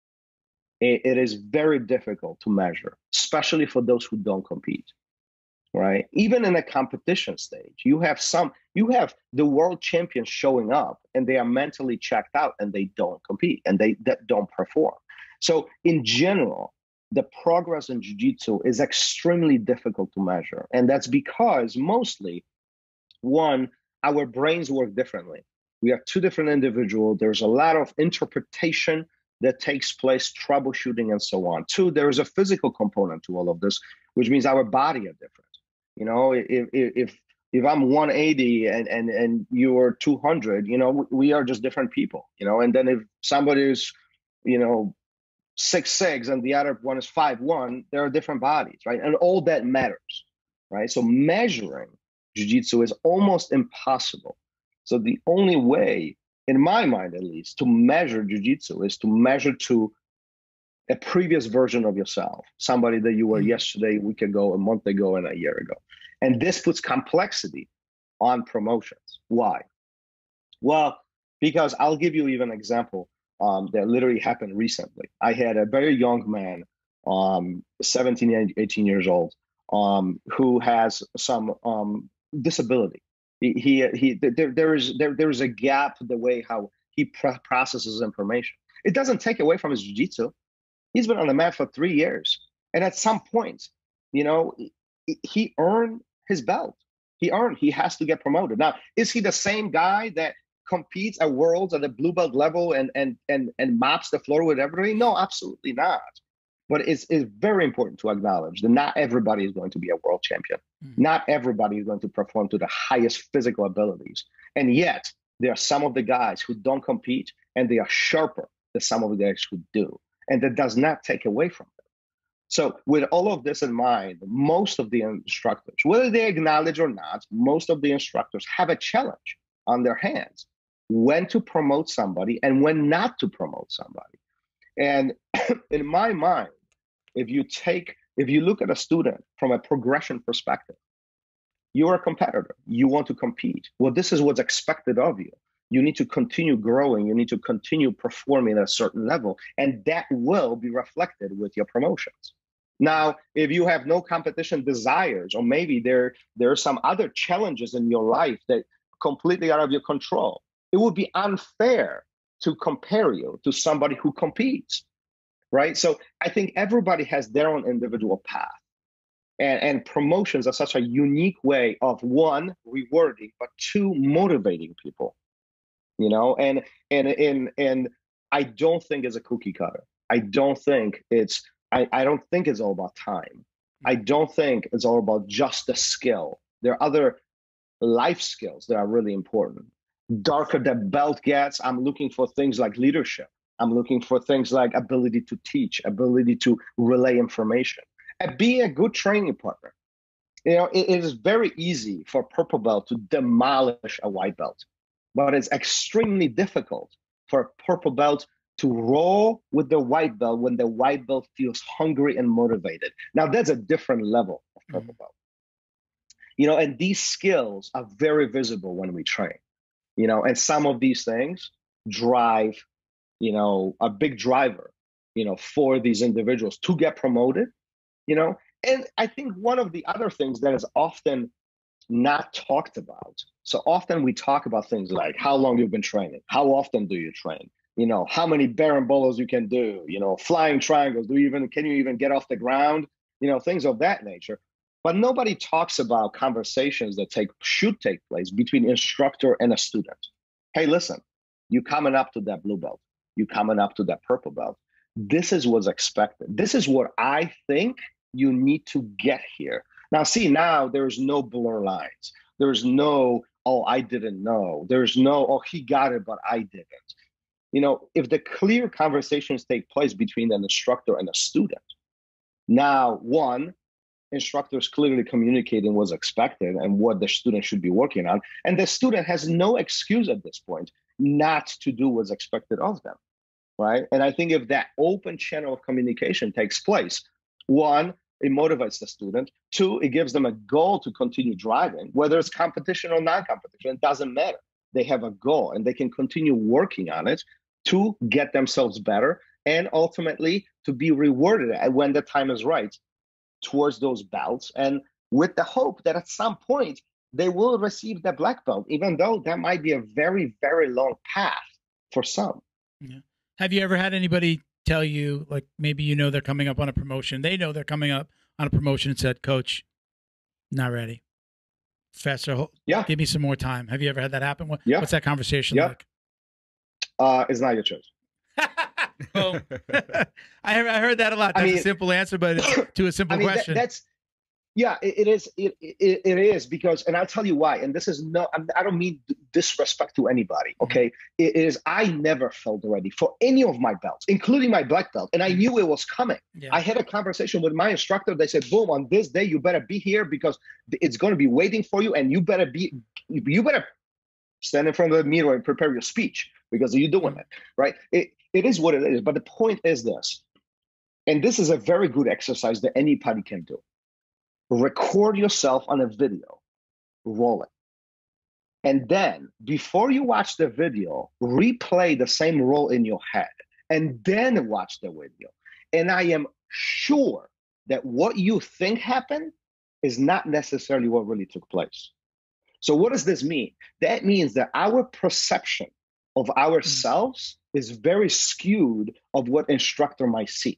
Speaker 3: it, it is very difficult to measure, especially for those who don't compete. Right? Even in a competition stage, you have some, you have the world champions showing up and they are mentally checked out and they don't compete and they that don't perform. So in general, the progress in jiu-jitsu is extremely difficult to measure. And that's because mostly, one, our brains work differently. We are two different individuals. There's a lot of interpretation that takes place, troubleshooting, and so on. Two, there is a physical component to all of this, which means our body are different. You know, if if if I'm one eighty and and and you're two hundred, you know, we are just different people. You know, and then if somebody is, you know, six six and the other one is five one, there are different bodies, right? And all that matters, right? So measuring jiu-jitsu is almost impossible. So the only way, in my mind at least, to measure jiu-jitsu is to measure to a previous version of yourself, somebody that you were yesterday, a week ago, a month ago, and a year ago. And this puts complexity on promotions. Why? Well, because I'll give you even an example um, that literally happened recently. I had a very young man, um, seventeen, eighteen years old, um, who has some um, disability. He, he, he there, there is there, there is a gap in the way how he pr- processes information. It doesn't take away from his jiu-jitsu. He's been on the mat for three years. And at some point, you know, he earned his belt. He earned, he has to get promoted. Now, is he the same guy that competes at Worlds at the blue belt level and and and and mops the floor with everybody? No, absolutely not. But it's, it's very important to acknowledge that not everybody is going to be a world champion. Mm-hmm. Not everybody is going to perform to the highest physical abilities. And yet, there are some of the guys who don't compete and they are sharper than some of the guys who do. And that does not take away from them. So with all of this in mind, most of the instructors, whether they acknowledge or not, most of the instructors have a challenge on their hands when to promote somebody and when not to promote somebody. And in my mind, if you take, if you look at a student from a progression perspective, you're a competitor. You want to compete. Well, this is what's expected of you. You need to continue growing. You need to continue performing at a certain level. And that will be reflected with your promotions. Now, if you have no competition desires, or maybe there, there are some other challenges in your life that completely out of your control, it would be unfair to compare you to somebody who competes, right? So I think everybody has their own individual path. And, and promotions are such a unique way of, one, rewarding, but two, motivating people. You know, and and and and I don't think it's a cookie cutter. I don't think it's I, I don't think it's all about time. I don't think it's all about just the skill. There are other life skills that are really important. Darker the belt gets, I'm looking for things like leadership. I'm looking for things like ability to teach, ability to relay information, and being a good training partner. You know, it, it is very easy for a purple belt to demolish a white belt, but it's extremely difficult for a purple belt to roll with the white belt when the white belt feels hungry and motivated. Now, that's a different level of purple mm-hmm. belt. You know, and these skills are very visible when we train, you know, and some of these things drive, you know, a big driver, you know, for these individuals to get promoted, you know. And I think one of the other things that is often not talked about. So often we talk about things like how long you've been training, how often do you train, you know, how many barambolos you can do, you know, flying triangles, do you even, can you even get off the ground, you know, things of that nature. But nobody talks about conversations that take should take place between instructor and a student. Hey, listen, you coming up to that blue belt, you coming up to that purple belt. This is what's expected. This is what I think you need to get here. Now, see, now there's no blur lines. There's no, oh, I didn't know. There's no, oh, he got it, but I didn't. You know, if the clear conversations take place between an instructor and a student, now, one, instructors clearly communicating what's expected and what the student should be working on. And the student has no excuse at this point not to do what's expected of them, right? And I think if that open channel of communication takes place, one, it motivates the student. Two, it gives them a goal to continue driving, whether it's competition or non-competition, it doesn't matter. They have a goal and they can continue working on it to get themselves better and ultimately to be rewarded when the time is right towards those belts, and with the hope that at some point they will receive the black belt, even though that might be a very, very long path for some.
Speaker 2: Yeah. Have you ever had anybody tell you, like, maybe you know they're coming up on a promotion, they know they're coming up on a promotion and said, Coach, not ready. Professor,
Speaker 3: yeah.
Speaker 2: give me some more time. Have you ever had that happen? What,
Speaker 3: yeah.
Speaker 2: What's that conversation
Speaker 3: yeah.
Speaker 2: like?
Speaker 3: Uh, it's not your choice.
Speaker 2: Oh, I, I heard that a lot. That's I mean, a simple answer, but it's to a simple
Speaker 3: I mean,
Speaker 2: question.
Speaker 3: That, that's, yeah, it, it is. It, it it is because, and I'll tell you why. And this is no, I don't mean disrespect to anybody. Okay, mm-hmm. It is. I never felt ready for any of my belts, including my black belt, and I knew it was coming. Yeah. I had a conversation with my instructor. They said, "Boom! On this day, you better be here because it's going to be waiting for you, and you better be, you better stand in front of the mirror and prepare your speech because you're doing it right." It, It is what it is. But the point is this, and this is a very good exercise that anybody can do. Record yourself on a video, roll it. And then before you watch the video, replay the same role in your head and then watch the video. And I am sure that what you think happened is not necessarily what really took place. So what does this mean? That means that our perception of ourselves is very skewed of what instructor might see.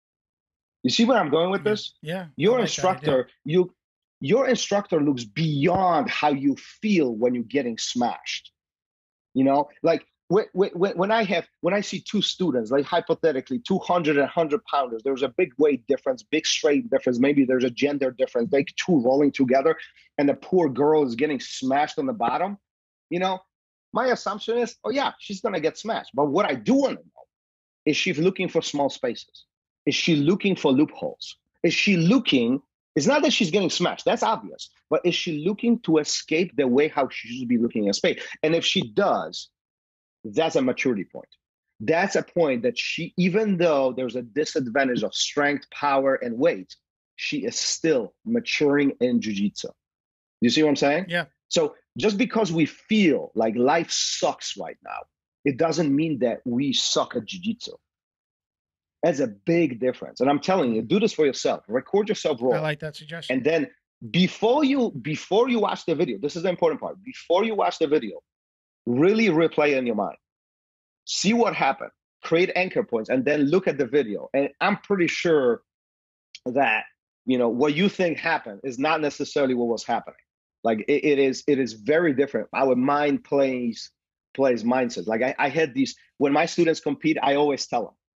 Speaker 3: You see where I'm going with this?
Speaker 2: Yeah.
Speaker 3: Your
Speaker 2: like
Speaker 3: instructor, you, your instructor looks beyond how you feel when you're getting smashed. You know, like when, when, when I have, when I see two students, like hypothetically two hundred and one hundred pounders, there's a big weight difference, big strength difference. Maybe there's a gender difference, like two rolling together and the poor girl is getting smashed on the bottom, you know, my assumption is, oh yeah, she's going to get smashed. But what I do want to know is she looking for small spaces? Is she looking for loopholes? Is she looking, it's not that she's getting smashed, that's obvious, but is she looking to escape the way how she should be looking at space? And if she does, that's a maturity point. That's a point that she, even though there's a disadvantage of strength, power, and weight, she is still maturing in jiu-jitsu. You see what I'm saying?
Speaker 2: Yeah.
Speaker 3: So just because we feel like life sucks right now, it doesn't mean that we suck at jiu-jitsu. That's a big difference. And I'm telling you, do this for yourself. Record yourself roll.
Speaker 2: I like that suggestion.
Speaker 3: And then before you before you watch the video, this is the important part. Before you watch the video, really replay it in your mind. See what happened. Create anchor points and then look at the video. And I'm pretty sure that, you know, what you think happened is not necessarily what was happening. Like it, it is, it is very different. Our mind plays plays mindsets. Like I, I had these, when my students compete, I always tell them,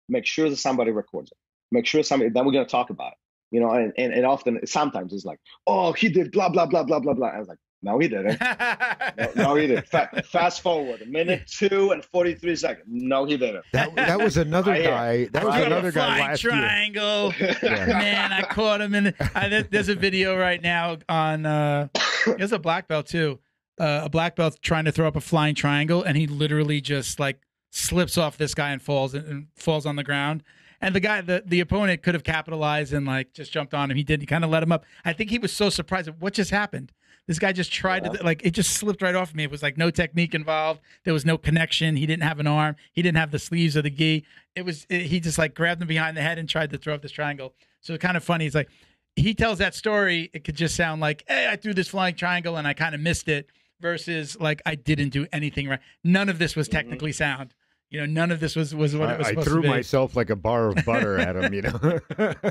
Speaker 3: make sure that somebody records it. Make sure somebody, then we're going to talk about it. You know, and, and, and often, sometimes it's like, oh, he did blah, blah, blah, blah, blah, blah. I was like, no, he didn't. no, no, he didn't. Fa- fast forward, a minute two and forty-three seconds. No, he didn't.
Speaker 4: That, that was another
Speaker 3: Right
Speaker 4: guy. That was
Speaker 3: Right
Speaker 4: another guy last
Speaker 2: triangle.
Speaker 4: year. Yeah.
Speaker 2: Man, I caught him in. I, there's a video right now on. Uh, there's a black belt too. Uh, a black belt trying to throw up a flying triangle, and he literally just like slips off this guy and falls and, and falls on the ground. And the guy, the, the opponent could have capitalized and like just jumped on him. He did. He kind of let him up. I think he was so surprised at what just happened. This guy just tried yeah. to, like, it just slipped right off of me. It was like no technique involved. There was no connection. He didn't have an arm. He didn't have the sleeves of the gi. It was, it, he just like grabbed him behind the head and tried to throw up this triangle. So it's kind of funny. It's like, he tells that story. It could just sound like, hey, I threw this flying triangle and I kind of missed it, versus like, I didn't do anything right. None of this was technically mm-hmm. sound. You know, none of this was, was what
Speaker 4: I,
Speaker 2: it was
Speaker 4: I
Speaker 2: supposed
Speaker 4: threw
Speaker 2: to be.
Speaker 4: myself like a bar of butter at him, you know.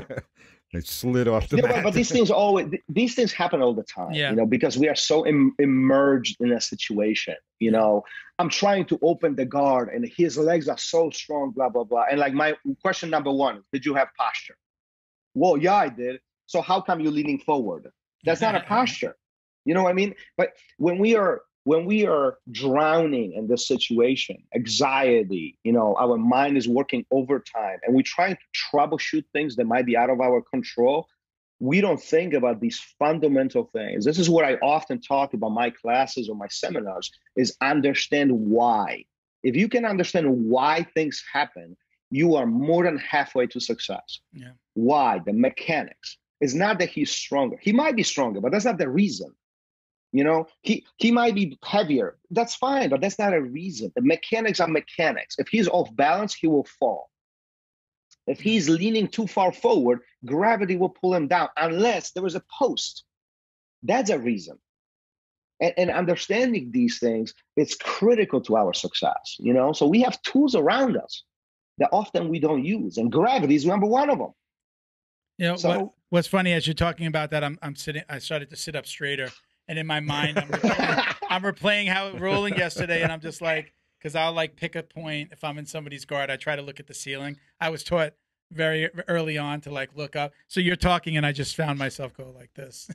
Speaker 4: I slid off the
Speaker 3: yeah,
Speaker 4: mat.
Speaker 3: but, but these things always these things happen all the time,
Speaker 2: yeah.
Speaker 3: you know, because we are so Im- immersed in a situation. You know, I'm trying to open the guard and his legs are so strong, blah, blah, blah. And like my question number one, did you have posture? Well, yeah, I did. So how come you're leaning forward? That's not a posture. You know what I mean? But when we are when we are drowning in this situation, anxiety, you know, our mind is working overtime and we're trying to troubleshoot things that might be out of our control. We don't think about these fundamental things. This is what I often talk about my classes or my seminars, is understand why. If you can understand why things happen, you are more than halfway to success.
Speaker 2: Yeah.
Speaker 3: Why? The mechanics. It's not that he's stronger. He might be stronger, but that's not the reason. You know, he, he might be heavier. That's fine, but that's not a reason. The mechanics are mechanics. If he's off balance, he will fall. If he's leaning too far forward, gravity will pull him down unless there is a post. That's a reason. And, and understanding these things is critical to our success, you know? So we have tools around us that often we don't use, and gravity is number one of them.
Speaker 2: You know,
Speaker 3: so,
Speaker 2: what, what's funny as you're talking about that, I'm I'm sitting. I started to sit up straighter, and in my mind, I'm replaying, I'm replaying how it rolling yesterday, and I'm just like, because I'll like pick a point if I'm in somebody's guard. I try to look at the ceiling. I was taught very early on to like look up. So you're talking, and I just found myself go like this,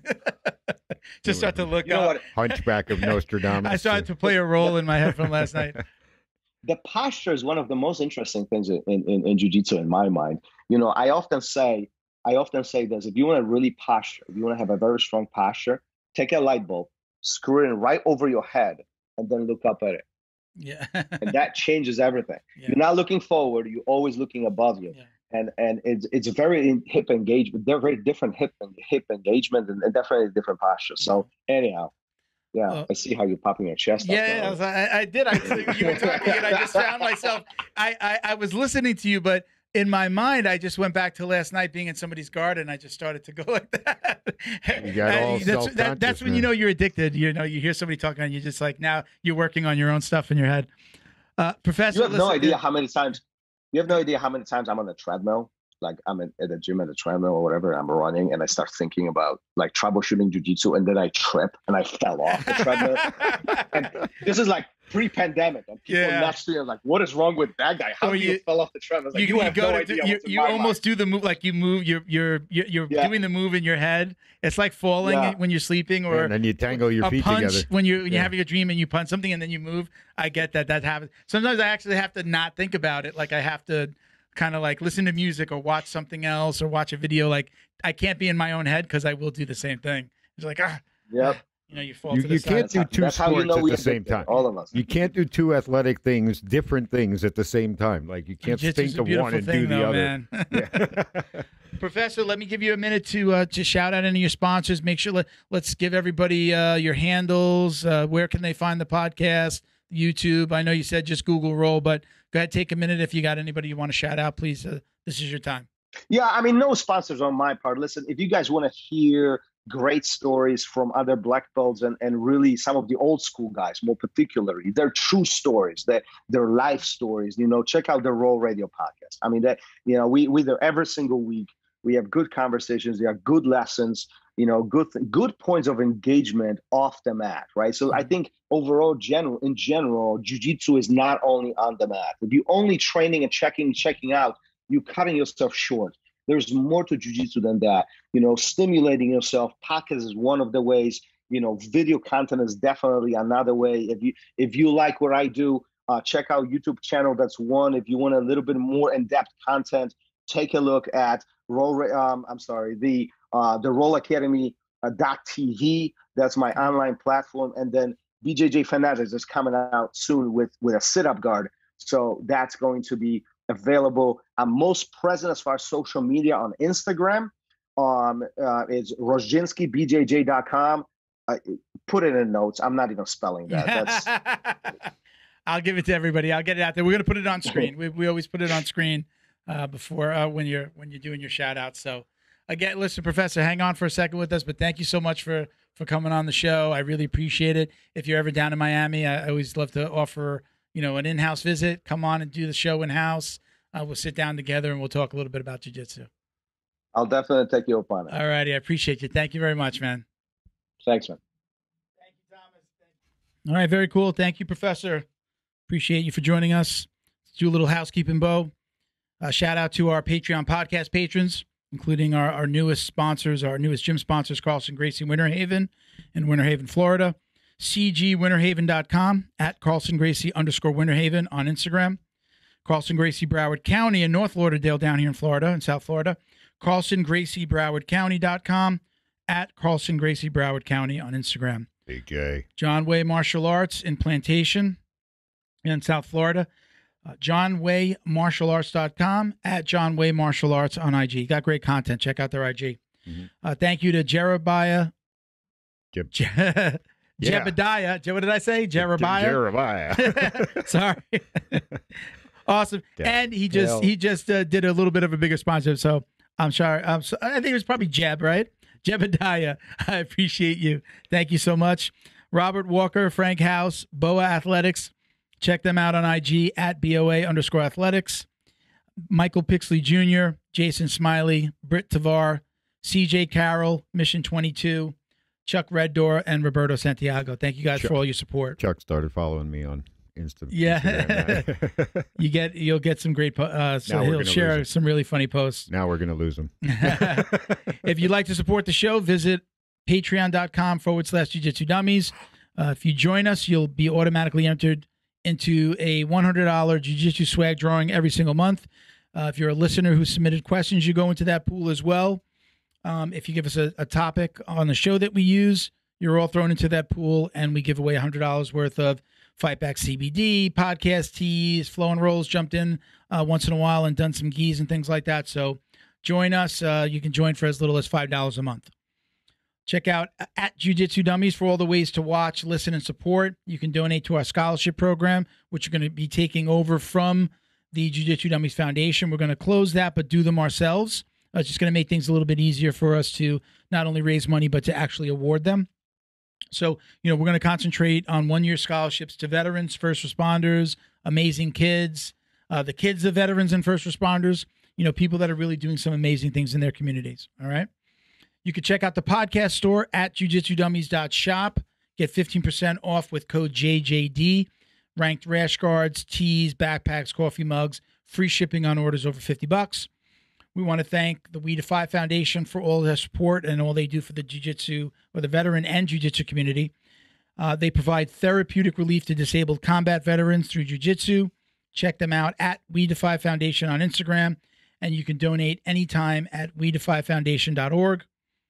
Speaker 2: just start to look
Speaker 3: you know
Speaker 2: up.
Speaker 3: what?
Speaker 4: Hunchback of Nostradamus.
Speaker 2: I started to play a role in my head from last night.
Speaker 3: The posture is one of the most interesting things in, in, in jiu-jitsu in my mind. You know, I often say, I often say this, if you want to really posture, if you want to have a very strong posture, take a light bulb, screw it in right over your head, and then look up at it.
Speaker 2: Yeah.
Speaker 3: And that changes everything.
Speaker 2: Yeah.
Speaker 3: You're not looking forward, you're always looking above you.
Speaker 2: Yeah.
Speaker 3: And and it's it's a very hip engagement. They're very different hip hip engagement and, and definitely different posture. So anyhow. Yeah, well, I see how you're popping your chest.
Speaker 2: Yeah,
Speaker 3: up,
Speaker 2: I, I did. I, you were talking, and I just found myself. I, I, I was listening to you, but in my mind, I just went back to last night being in somebody's garden. And I just started to go like that.
Speaker 4: You got all
Speaker 2: that's, that, that's when
Speaker 4: man.
Speaker 2: you know you're addicted. You know, you hear somebody talking, and you're just like, now you're working on your own stuff in your head. Uh, Professor,
Speaker 3: you have
Speaker 2: listen,
Speaker 3: no idea how many times. You have no idea how many times I'm on the treadmill. Like I'm in, at the gym at the treadmill or whatever, I'm running and I start thinking about like troubleshooting jiu-jitsu, and then I trip and I fell off the treadmill. And this is like pre-pandemic, and people
Speaker 2: yeah.
Speaker 3: next to you are like, what is wrong with that guy? How
Speaker 2: or
Speaker 3: do you, you fell off the treadmill? Like,
Speaker 2: you,
Speaker 3: you,
Speaker 2: you
Speaker 3: have
Speaker 2: go
Speaker 3: no
Speaker 2: to
Speaker 3: idea
Speaker 2: do, you, you almost
Speaker 3: mind.
Speaker 2: do the move, like you move, you're you're you're, you're
Speaker 3: yeah.
Speaker 2: doing the move in your head. It's like falling
Speaker 3: yeah.
Speaker 2: when you're sleeping, or
Speaker 4: and then you tangle your
Speaker 2: a
Speaker 4: feet
Speaker 2: punch
Speaker 4: together
Speaker 2: when you when
Speaker 4: yeah.
Speaker 2: you're having a dream and you punch something and then you move. I get that that happens. Sometimes I actually have to not think about it. Like I have to kind of like listen to music or watch something else or watch a video. Like I can't be in my own head because I will do the same thing. It's like, ah,
Speaker 3: yep.
Speaker 2: you know, you fall
Speaker 4: you,
Speaker 2: to the
Speaker 4: you
Speaker 2: side.
Speaker 4: can't do
Speaker 3: That's
Speaker 4: two
Speaker 3: how,
Speaker 4: sports
Speaker 3: you know
Speaker 4: at the same time.
Speaker 3: All of us.
Speaker 4: You can't do two athletic things, different things at the same time. Like you can't
Speaker 2: Jiu-jitsu's
Speaker 4: think
Speaker 2: a
Speaker 4: of one and
Speaker 2: thing,
Speaker 4: do the
Speaker 2: though,
Speaker 4: other.
Speaker 2: Man.
Speaker 4: Yeah.
Speaker 2: Professor, let me give you a minute to uh, to shout out any of your sponsors. Make sure let, let's give everybody uh, your handles. Uh, where can they find the podcast? YouTube. I know you said just Google Roll, but go ahead, take a minute. If you got anybody you want to shout out, please. Uh, this is your time.
Speaker 3: Yeah, I mean, no sponsors on my part. Listen, if you guys want to hear great stories from other black belts and, and really some of the old school guys, more particularly, they're true stories, they're, they're life stories, you know, check out the Roll Radio podcast. I mean, that, you know, we, we there every single week. We have good conversations. There are good lessons, you know, good good points of engagement off the mat, right? So I think overall, general in general, jiu-jitsu is not only on the mat. If you're only training and checking, checking out, you're cutting yourself short. There's more to jiu-jitsu than that. You know, stimulating yourself. Podcast is one of the ways. You know, video content is definitely another way. If you if you like what I do, uh, check out YouTube channel. That's one. If you want a little bit more in-depth content, take a look at Roll. Um, I'm sorry, the uh, the Roll Academy uh, dot T V. That's my online platform. And then B J J Fanatics is coming out soon with with a sit-up guard. So that's going to be available. I'm most present as far as social media on Instagram. Um, uh, it's Rozdzynski B J J dot com. Uh, put it in notes. I'm not even spelling that. That's.
Speaker 2: I'll give it to everybody. I'll get it out there. We're gonna put it on screen. we we always put it on screen uh, before uh, when you're when you're doing your shout outs. So again, listen, Professor, hang on for a second with us. But thank you so much for for coming on the show. I really appreciate it. If you're ever down in Miami, I always love to offer you know an in-house visit. Come on and do the show in-house. Uh, we'll sit down together and we'll talk a little bit about jiu-jitsu.
Speaker 3: I'll definitely take you up on it.
Speaker 2: All righty. I appreciate you. Thank you very much, man.
Speaker 3: Thanks, man.
Speaker 2: Thank you, Thomas. Thank you. All right. Very cool. Thank you, Professor. Appreciate you for joining us. Let's do a little housekeeping, Bo. Uh, shout out to our Patreon podcast patrons, including our, our newest sponsors, our newest gym sponsors, Carlson Gracie Winter Haven in Winter Haven, Florida. C G winter haven dot com, at Carlson Gracie underscore Winter Haven on Instagram. Carlson Gracie Broward County in North Lauderdale down here in Florida, in South Florida. Carlson Gracie Broward County dot com, at Carlson Gracie Broward County on Instagram.
Speaker 4: B K.
Speaker 2: John Way Martial Arts in Plantation in South Florida. Uh, john way martial arts dot com, at John Way Martial Arts on I G. Got great content. Check out their I G. Mm-hmm. Uh, thank you to Jerebiah.
Speaker 4: Jeb.
Speaker 2: Je- yeah. Jebediah. What did I say? Jerebiah.
Speaker 4: Jerebiah.
Speaker 2: Sorry. Awesome. Damn. And he just Hell. he just uh, did a little bit of a bigger sponsor. So I'm sorry. I'm so, I think it was probably Jeb, right? Jebediah. I appreciate you. Thank you so much. Robert Walker, Frank House, Boa Athletics. Check them out on I G at B O A underscore athletics. Michael Pixley Junior, Jason Smiley, Britt Tavar, C J Carroll, Mission twenty-two, Chuck Reddoor, and Roberto Santiago. Thank you guys
Speaker 4: Chuck,
Speaker 2: for all your support.
Speaker 4: Chuck started following me on Insta.
Speaker 2: Yeah. you get, you'll get some great, uh, so
Speaker 4: now
Speaker 2: he'll share some really funny posts.
Speaker 4: Now we're going to lose him.
Speaker 2: If you'd like to support the show, visit patreon.com forward slash jiu-jitsu dummies. Uh, if you join us, you'll be automatically entered into a one hundred dollars jiu-jitsu swag drawing every single month. Uh, if you're a listener who submitted questions, you go into that pool as well. Um, if you give us a, a topic on the show that we use, you're all thrown into that pool, and we give away one hundred dollars worth of Fight Back C B D, podcast tees, Flow and Rolls jumped in uh, once in a while and done some gis and things like that. So join us. Uh, you can join for as little as five dollars a month. Check out at Jiu-Jitsu Dummies for all the ways to watch, listen, and support. You can donate to our scholarship program, which are going to be taking over from the Jiu-Jitsu Dummies Foundation. We're going to close that, but do them ourselves. Uh, it's just going to make things a little bit easier for us to not only raise money, but to actually award them. So, you know, we're going to concentrate on one-year scholarships to veterans, first responders, amazing kids, uh, the kids of veterans and first responders, you know, people that are really doing some amazing things in their communities. All right. You can check out the podcast store at jiu jitsu dummies dot shop. Get fifteen percent off with code J J D. Ranked rash guards, tees, backpacks, coffee mugs, free shipping on orders over fifty bucks. We want to thank the We Defy Foundation for all their support and all they do for the jiu-jitsu or the veteran and jiu-jitsu community. Uh, they provide therapeutic relief to disabled combat veterans through jiu-jitsu. Check them out at We Defy Foundation on Instagram, and you can donate anytime at we defy foundation dot org.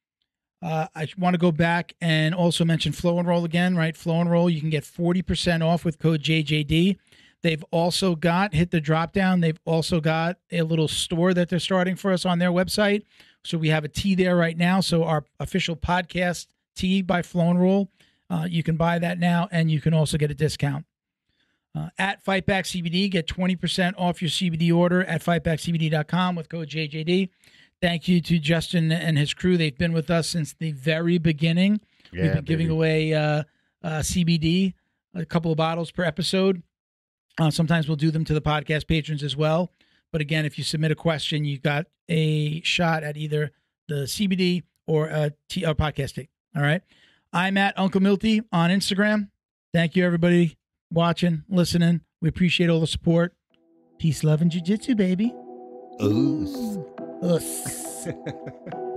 Speaker 2: Uh, I want to go back and also mention Flow and Roll again, right? Flow and Roll, you can get forty percent off with code J J D. They've also got, hit the drop down, they've also got a little store that they're starting for us on their website. So we have a tee there right now. So our official podcast tee by Flow and Roll, uh, you can buy that now, and you can also get a discount. Uh, at Fight Back C B D, get twenty percent off your C B D order at fight back C B D dot com with code J J D. Thank you to Justin and his crew. They've been with us since the very beginning.
Speaker 4: Yeah,
Speaker 2: We've been giving
Speaker 4: baby.
Speaker 2: away uh, uh, C B D, a couple of bottles per episode. Uh, sometimes we'll do them to the podcast patrons as well. But again, if you submit a question, you got a shot at either the C B D or a, t- a podcast tea. All right. I'm at Uncle Milty on Instagram. Thank you, everybody, watching, listening. We appreciate all the support. Peace, love, and jiu-jitsu, baby.
Speaker 1: Oos.
Speaker 2: Us.